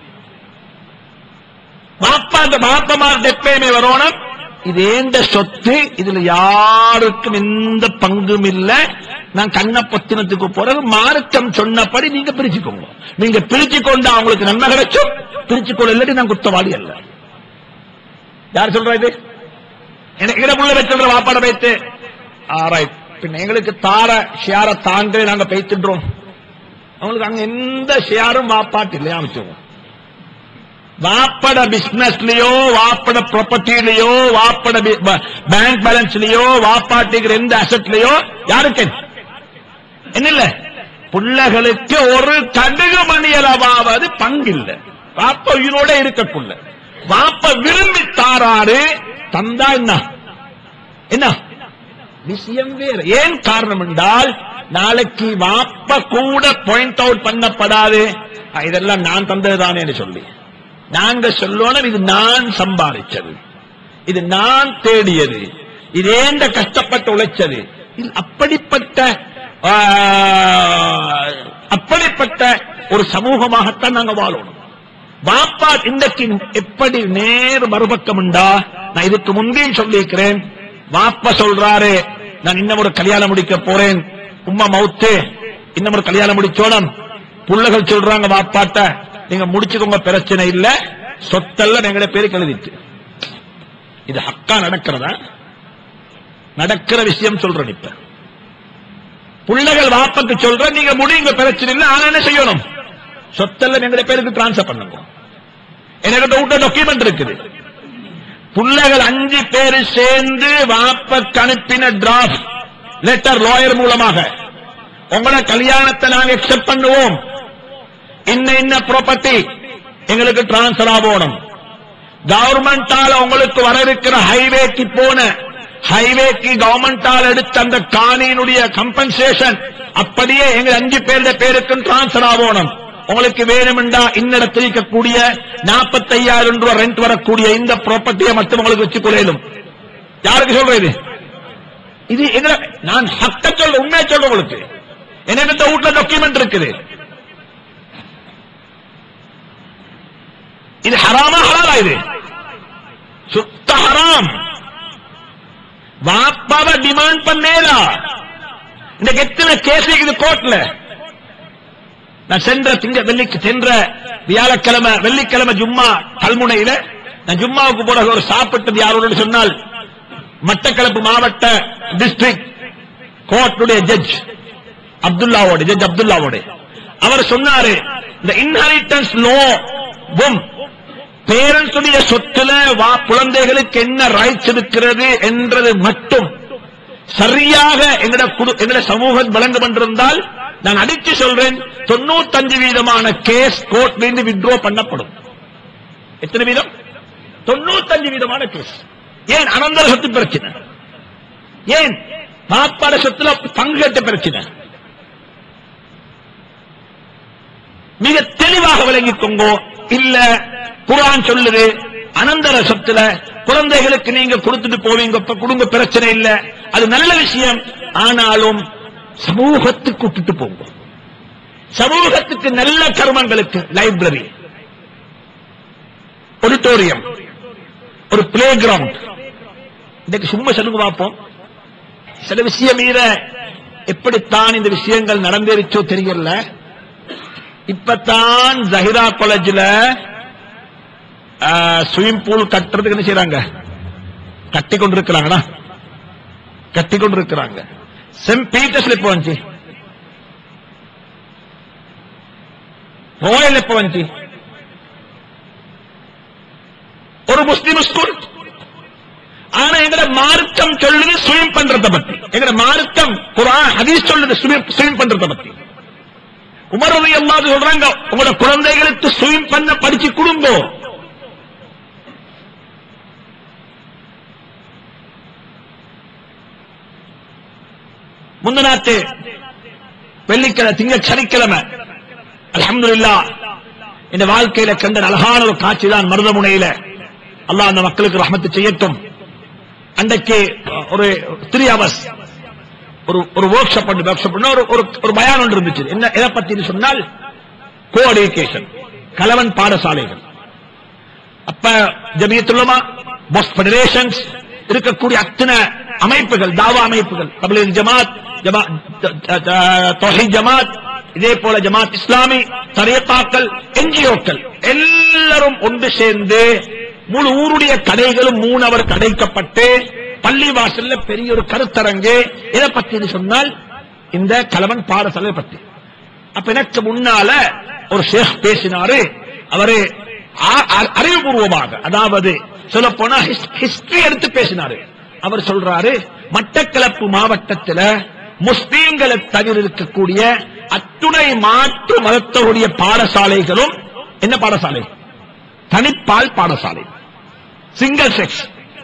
வாப்பாந்த வாப்பமார் எப்பயுமே வரணும், இது ஏண்ட சொத்து, இதுல யாருக்கும் எந்த பங்கும் இல்ல, நான் கண்ண பத்தினத்துக்கு பிறகு மார்க்கம் சொன்னபடி நீங்க பிரிச்சுக்கோங்க. நீங்க பிரிச்சு கொண்டா அவங்களுக்கு நன்மை கிடைச்சும், பிரிச்சு கொள்ள இல்லாட்டி நான் குற்றவாளி அல்ல. யார் சொல்ற இது? எனக்கு புள்ள வச்சுற வாப்பாட வைத்து ஆராய்ச்சி பின்ன எங்களுக்கு தார ஷேர தாங்க நாங்க பேத்துடுறோம். அவங்களுக்கு அங்க எந்த ஷேரும் வாப்பாட்டு இல்லையா அமைச்சோம். வாப்பட பிசினஸ்லயோ, வாப்பட ப்ராப்பர்ட்டிலயோ, வாப்பட பேங்க் பேலன்ஸ்லயோ, வாப்பாட்டுக்கிற எந்த அசட்லயோ யாருக்கு என்ன இல்ல. பிள்ளைகளுக்கு ஒரு கடுகு மணியளவாவது பங்கு இல்ல. வாப்ப உயிரோட இருக்கக்குள்ள வாப்ப விரும்பி தாராரு, தந்தா என்ன என்ன விஷயம் வேறு. ஏன் காரணம் என்றால், நாளைக்கு வாப்ப கூட பாயிண்ட் அவுட் பண்ணப்படாது, இதெல்லாம் நான் தந்ததுதானே சொல்லி நாங்க சொல்லணும், இது நான் சம்பாதிச்சது, இது நான் தேடியது, இது ஏண்ட கஷ்டப்பட்டு உழைச்சது. அப்படிப்பட்ட அப்படிப்பட்ட ஒரு சமூகமாகத்தான் நாங்க வாழணும். வாப்பா இன்றைக்கு எப்படி நேர் மறுபக்கம் உண்டா, நான் இதுக்கு முந்தையும் சொல்லியிருக்கிறேன். வாப்பா சொல்றாரு, நான் இன்னும் ஒரு கல்யாணம் முடிக்க போறேன், உம்மா மவுத்து, இன்னும் ஒரு கல்யாணம் முடிச்சோணும். புள்ளைகள் சொல்றாங்க வாப்பாட்ட, நீங்க முடிச்சுக்கோங்க பிரச்சனை இல்ல, சொத்தெல்லாம் எங்கட பேருக்கு எழுதிட்டு. இது ஹக்கா நடக்கிறதா? நடக்கிற விஷயம் சொல்றேன். இப்ப புள்ளைகள் வாப்பக்கு சொல்ற, நீங்க முடியுங்க பிரச்சனை இல்ல, ஆனா என்ன செய்யணும், சொத்தெல்லாம் எங்கட பேருக்கு டிரான்ஸ்பர் பண்ணுங்க. எனக்கு டாக்குமெண்ட் இருக்குது. புள்ளைகள் அஞ்சு பேரு சேர்ந்து வாப்பக்கு அனுப்பின டிராஃப்ட் லெட்டர் லாயர் மூலமாக, உங்களோட கல்யாணத்தை நாங்க அக்செப்ட் பண்ணுவோம், இன்ன இன்ன ப்ராப்பர்ட்டி எங்களுக்கு டிரான்ஸ்பர் ஆகணும், கவர்மெண்டால உங்களுக்கு வர இருக்கிற ஹைவேக்கு போன ஹைவேக்கு கவர்மெண்டால் எடுத்த அந்த காணியினுடைய கம்பன்சேஷன் அப்படியே எங்க அஞ்சு பேருடைய பேருக்கு டிரான்ஸ்பர் ஆகணும். உங்களுக்கு வேணுமெண்டா இன்னிடத்தில் இருக்கக்கூடிய நாற்பத்தி ஐயாயிரம் ரூபாய் ரெண்ட் வரக்கூடிய இந்த ப்ராப்பர்ட்டியை மட்டும் உங்களுக்கு வச்சு கொள்ளும். யாருக்கு சொல்றது இது? எங்களை நான் ஹக்க சொல்ற, உண்மையை சொல்ற உங்களுக்கு. எனக்கு இந்த வீட்டுல டாக்குமெண்ட் இருக்குது. இது ஹராமா ஹலாலா? இது சுத்த ஹராம். வாப்பாவை டிமாண்ட் பண்ணேடா. இன்னைக்கு எத்தனை கேஸ் இருக்குது கோர்ட்ல. நான் சென்ற திங்க வெள்ளிக்கு சென்ற வியாழக்கிழமை வெள்ளிக்கிழமை ஜும்மா கல்முனையில நான் ஜும்மாவுக்கு போற ஒரு சாப்பிட்டது யாரோடு சொன்னால், மட்டக்களப்பு மாவட்ட டிஸ்ட்ரிக்ட் கோர்ட்டுடைய ஜட்ஜ் அப்துல்லாவோட ஜட்ஜ் அப்துல்லாவோட அவர் சொன்னாரு, இந்த இன்ஹெரிட்டன்ஸ் லோவும் பேரண்ட்ஸுடைய சொத்துல வா குழந்தைகளுக்கு என்ன ரைட்ஸ் இருக்கிறது என்றது மட்டும் சரியாக எங்கட சமூகம் வழங்கும் என்றிருந்தால் நான் அடிச்சு சொல்றேன், தொண்ணூத்தஞ்சு வீதமான கேஸ் கோர்ட்ல இருந்து வித்ட்ரா பண்ணப்படும். எத்தனை வீதம்? தொண்ணூத்தஞ்சு வீதமான கேஸ். ஏன்? அனந்தர சொத்து பிரச்சனை. ஏன்? மாப்பாட சொத்துல பங்கு கட்ட பிரச்சனை. மிக தெளிவாக விளங்கிக்கோங்க. இல்ல குர்ஆன் சொல்லுது அனந்தர சொத்துல குழந்தைகளுக்கு நீங்க கொடுத்துட்டு போவீங்க, குடும்ப பிரச்சனை இல்ல, அது நல்ல விஷயம். ஆனாலும் சமூகத்துக்கு விட்டுட்டு போங்க. சமூகத்துக்கு நல்ல கர்மங்களுக்கு லைப்ரரி, ஆடிட்டோரியம், ஒரு பிளே கிரவுண்ட். இன்னைக்கு சும்மா சொல்லுங்க பார்ப்போம். சில விஷயம் மீற எப்படித்தான் இந்த விஷயங்கள் நடந்தேறிச்சோ தெரியல. இப்பதான் ஜஹிரா காலேஜ்ல ஸ்விமிங் பூல் கட்டுறதுக்கு என்ன செய்யறாங்க? கட்டி கொண்டிருக்கிறாங்களா? கட்டி கொண்டிருக்கிறாங்க. சென்ட் பீட்டர்ஸ்ல எப்ப வந்துச்சு? ரோயல் எப்ப வந்துச்சு? ஒரு முஸ்லிம் ஸ்கூல். ஆனா எங்கட மார்க்கம் சொல்லுது ஸ்விம் பண்றத பத்தி. எங்கட மார்க்கம் குர்ஆன் ஹதீஸ் சொல்லுது ஸ்விம் பண்றத பத்தி. உமர் ரலியல்லாஹு அன்ஹு சொல்றாங்க, உங்களோட குழந்தைகளுக்கு ஸ்விம் பண்ண படிச்சு கொடுங்க. முந்தநாத்து வெள்ளிக்கிழமை திங்க சனிக்கிழமை அல்ஹம்துலில்லாஹ் இந்த வாழ்க்கையில கண்ட அழகான ஒரு காட்சி தான் மருதமுனையில. அல்லாஹ் அந்த மக்களுக்கு ரஹ்மத்து செய்யட்டும். அன்றைக்கு ஒரு த்ரீ ஹவர்ஸ் ஒரு ஒரு ஒர்க் ஷாப் ஒர்க் ஷாப் ஒரு பயான் ஒன்று இருந்துச்சு. என்ன எதை பத்தி சொன்னால் கோ எஜுகேஷன், கலவன் பாடசாலைகள். அப்ப ஜமியத்துல் உலமா, மொஸ்ட் ஃபெடரேஷன்ஸ், இருக்கக்கூடிய அத்தனை அமைப்புகள், தாவா அமைப்புகள், தப்லீக் ஜமாத், தௌஹீத் ஜமாத், இதே போல ஜமாத் இஸ்லாமி, தரீகாக்கள், என்ஜிஓக்கள் எல்லாரும் ஒன்று சேர்ந்து முழு ஊருடைய கடைகளும் மூணவர் கடைக்கப்பட்டு பள்ளி வாசல்ல பெரிய ஒரு கருத்தரங்கு. இதை பத்தி சொன்னால் இந்த கலவன் பாடசாலை பத்தி. அப்ப எனக்கு முன்னால ஒரு ஷேக் பேசினாரு. அவரு அறிவுபூர்வமாக, அதாவது சொல்ல போனா ஹிஸ்டரி எடுத்து பேசினாரு. அவர் சொல்றாரு, மட்டக்களப்பு மாவட்டத்தில் முஸ்லீம்களை தவிர இருக்கக்கூடிய அத்துணை மாற்று மதத்தவருடைய பாடசாலைகளும் என்ன பாடசாலை? தனிப்பால் பாடசாலை, சிங்கிள் செக்ஸ்.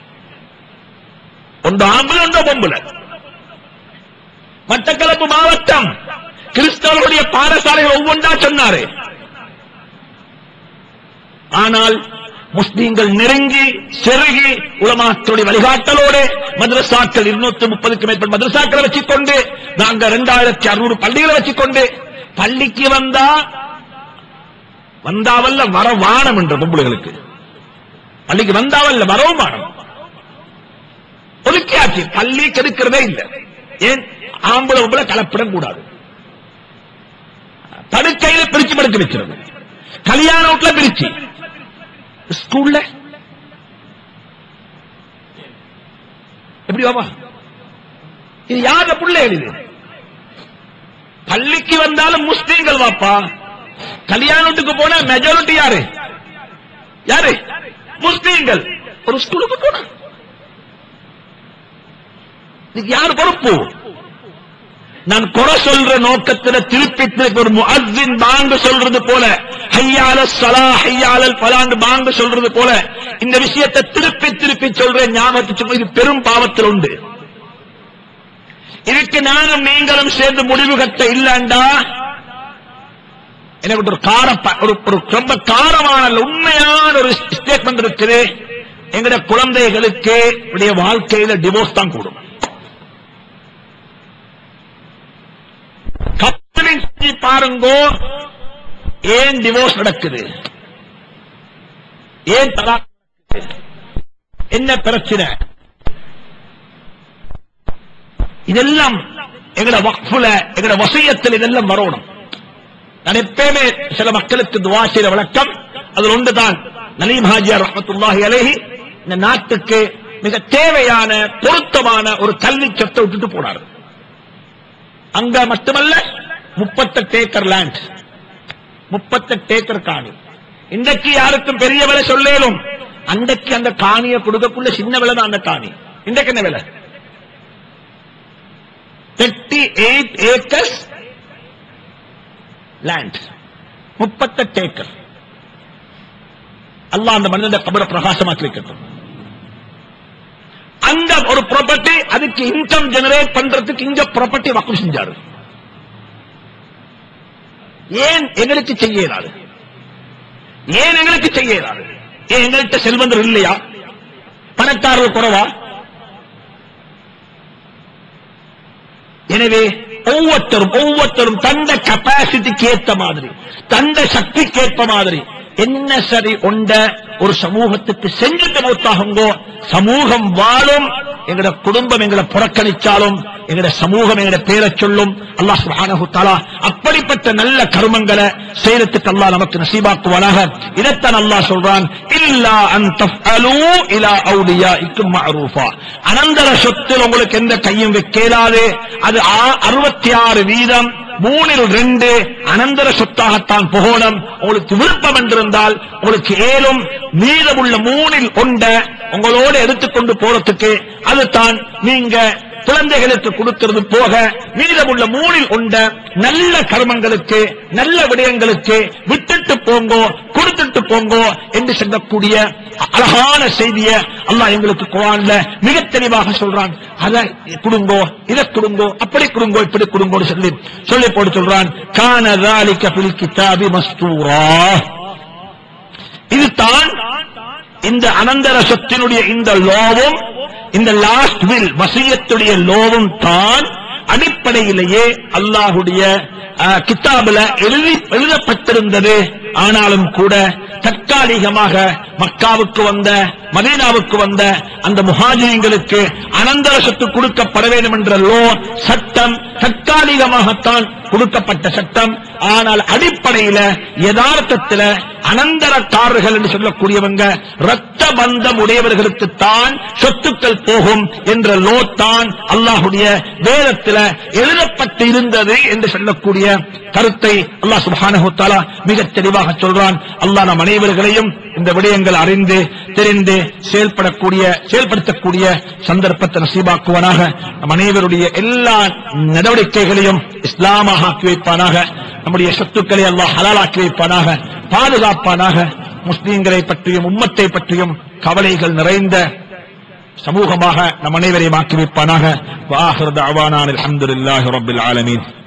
ஒன்று ஆம்பளை ஒன்று பொம்பளை. மட்டக்களப்பு மாவட்டம் கிறிஸ்தவர்களுடைய பாடசாலைகள் ஒவ்வொன்றா சொன்னாரு. ஆனால் முஸ்லீம்கள் நெருங்கி செருகி உலமாக்களுடைய வழிகாட்டலோடு மதரசாக்கள் இருநூத்தி முப்பதுக்கு மேற்பட்ட மதரசாக்களை வச்சுக்கொண்டு நாங்க இரண்டாயிரத்தி அறுநூறு பள்ளிகளை வச்சுக்கொண்டு பள்ளிக்கு வந்தா வந்தாவல்ல வரவானம் என்ற பொம்பளைகளுக்கு பள்ளிக்கு வந்தாவல்ல வரவும் வானம் ஒதுக்கியாச்சு. பள்ளி கெடுக்கிறதே இல்லை. ஏன்? ஆம்பளை பொம்பளை கலப்பிடம் கூடாது. படுக்கையில பிரிச்சு படுக்க வச்சிருது. கல்யாண வீட்டுல பிரிச்சு, ஸ்கூல்ல எப்படி வாப்பா? இது யார புள்ளை எழுது? பள்ளிக்கு வந்தாலும் முஸ்லீம்கள் வாப்பா. கல்யாணத்துக்கு போன மெஜாரிட்டி யாரு? யாரு? முஸ்லீம்கள். ஒரு ஸ்கூலுக்கு போன யாரு பொறுப்பு? நான் குறை சொல்ற நோக்கத்தில் திருப்பி ஒரு முஅஸ்ஸின் பாங்கு சொல்றது போல, ஹய்யால ஸலா ஹய்யாலல் ஃபலாஹ் பாங்கு சொல்றது போல இந்த விஷயத்தை திருப்பி திருப்பி சொல்றேன். ஞாபகத்துக்கு இது பெரும் பாவத்தில் உண்டு. இதுக்கு நானும் நீங்களும் சேர்ந்து முடிவு கட்ட இல்லண்டா எனக்கு ஒரு கார ஒரு ரொம்ப காரமான உண்மையான ஒரு ஸ்டேட்மெண்ட் இருக்குது. எங்கட குழந்தைகளுக்கு உடைய வாழ்க்கையில டிவோர்ஸ் தான் கூடும். பாருங்கோ, ஏன் டிவோர்ஸ் நடக்குது? ஏன் தலாக் நடக்குது? என்ன பிரச்சனை? இதெல்லாம் எங்கட வக்ஃபுல எங்கட வசியத்தில் இதெல்லாம் வரணும். நான் எப்பயுமே சில மக்களுக்கு துஆ செய்த வழக்கம் அதில் ஒன்றுதான். நலீம் ஹாஜியார் ரஹ்மத்துல்லாஹி அலைஹி இந்த நாட்டுக்கு மிக தேவையான பொருத்தமான ஒரு கல்வி சட்டத்தை விட்டுட்டு போனார். அங்க மட்டுமல்ல, முப்பத்தெட்டு ஏக்கர் லேண்ட் முப்பத்தெட்டு ஏக்கர் காணி. இன்றைக்கு யாருக்கும் பெரிய விலை சொல்லேலும், அன்றைக்கு அந்த காணியை கொடுக்கக்குள்ள சின்ன விலை தான் அந்த காணி. இன்றைக்கு என்ன விலை? தேர்ட்டி எயிட் ஏக்கர்ஸ் லேண்ட், முப்பத்தெட்டு ஏக்கர். அல்லாஹ் அந்த மனிதன் கபரை பிரகாசமாக்கி வைக்கட்டும். அந்த ஒரு ப்ராப்பர்ட்டி, அதுக்கு இன்கம் ஜெனரேட் பண்றதுக்கு இங்க ப்ராப்பர்ட்டி வக்ஃப் செஞ்சாரு. ஏன் எங்களுக்கு செய்யறாரு? ஏன் எங்களுக்கு செய்யறாரு? ஏன் எங்கள்கிட்ட செல்வந்தர் இல்லையா? பணக்காரர்கள் குறைவா? எனவே ஒவ்வொருத்தரும் ஒவ்வொருத்தரும் தந்த கெப்பாசிட்டிக்கு ஏற்ற மாதிரி, தந்த சக்திக்கு ஏற்ற மாதிரி என்ன சரி ஒண்ட ஒரு சமூகத்துக்கு செஞ்சுட்டு மௌத்தாகுங்கோ. சமூகம் வாழும். எங்கட குடும்பம் எங்களை புறக்கணிச்சாலும் எங்கட சமூகம் எங்கட பேரை சொல்லும். அல்லாஹ் சுப்ஹானஹு தஆலா அப்படிப்பட்ட நல்ல கர்மங்களை செய்யறதுக்கு அல்லாஹ் நமக்கு நசீபாக்குவானாக. இதைத்தான் அல்லாஹ் சொல்றான், இல்லா அன் தஃஅலூ இலா அவுலியாஇக்கும் மஅரூஃபா. அனந்தர சொத்தில் உங்களுக்கு எந்த கையும் வைக்கலாது. அது அறுபத்தி ஆறு வீதம், மூணில் ரெண்டு அனந்தர சொத்தாகத்தான் போகணும். உங்களுக்கு விருப்பம் என்றிருந்தால் உங்களுக்கு ஏழும், மீதமுள்ள மூணில் ஒன்ற உங்களோடு எடுத்துக்கொண்டு போறதுக்கு அதுதான் நீங்க குழந்தைகளுக்கு கொடுக்கிறது போக மீதமுள்ள மூணில் ஒன்ற நல்ல கர்மங்களுக்கு, நல்ல விடயங்களுக்கு விட்டுட்டு போங்கோ, கொடுத்துட்டு போங்கோ என்று சொல்லக்கூடிய அழகான செய்தியை அல்லாஹ் எங்களுக்கு குர்ஆன்ல மிக தெளிவாக சொல்றான். அதை கொடுங்கோ, இதை கொடுங்கோ, அப்படி கொடுங்கோ, இப்படி கொடுங்கோன்னு சொல்லி சொல்லி போட்டு சொல்றான். கான ذلك في الكتاب مسطورا. இதுதான் இந்த அனந்தர சொத்தினுடைய இந்த லோவும், இந்த லாஸ்ட் வில் வசியத்துடைய லோவும் தான் அடிப்படையிலேயே அல்லாஹுடைய கிதாபில எழுதி எழுதப்பட்டிருந்தது. ஆனாலும் கூட தற்காலிகமாக மக்காவுக்கு வந்த, மதீனாவுக்கு வந்த அந்த முஹாஜிர்களுக்கு அனந்தர சொத்து கொடுக்கப்பட வேண்டும் என்ற லோ சட்டம் தற்காலிகமாகத்தான் கொடுக்கப்பட்ட சட்டம். ஆனால் அடிப்படையில யதார்த்தத்தில் அனந்தரக்காரர்கள் என்று சொல்லக்கூடியவங்க ரத்த பந்தம் உடையவர்களுக்கு தான் சொத்துக்கள் போகும் என்ற லோ தான் அல்லாஹுடைய வேதத்தில் எழுதப்பட்டு இருந்தது என்று சொல்லக்கூடிய கருத்தை அல்லாஹ் சுப்ஹானஹு தஆலா மிக தெளிவாக சொல்றான். அல்லாஹ் நம் அனைவர்களையும் இந்த விடயங்கள் அறிந்து தெரிந்து செயல்படக்கூடிய செயல்படுத்தக்கூடிய சந்தர்ப்பத்தை நசீபாக்குவானாக. நம் அனைவருடைய எல்லா நடவடிக்கைகளையும் இஸ்லாமாக ஆக்கி வைப்பானாக. நம்முடைய சொத்துக்களை அல்லாஹ் ஹலாலாக்கி வைப்பானாக, பாதுகாப்பானாக. முஸ்லீம்களை பற்றியும் உம்மத்தை பற்றியும் கவலைகள் நிறைந்த சமூகமாக நம் அனைவரையும் ஆக்கி வைப்பானாக. வஆகிரு தஅவானா அல்ஹம்துலில்லாஹி ரப்பில் ஆலமீன்.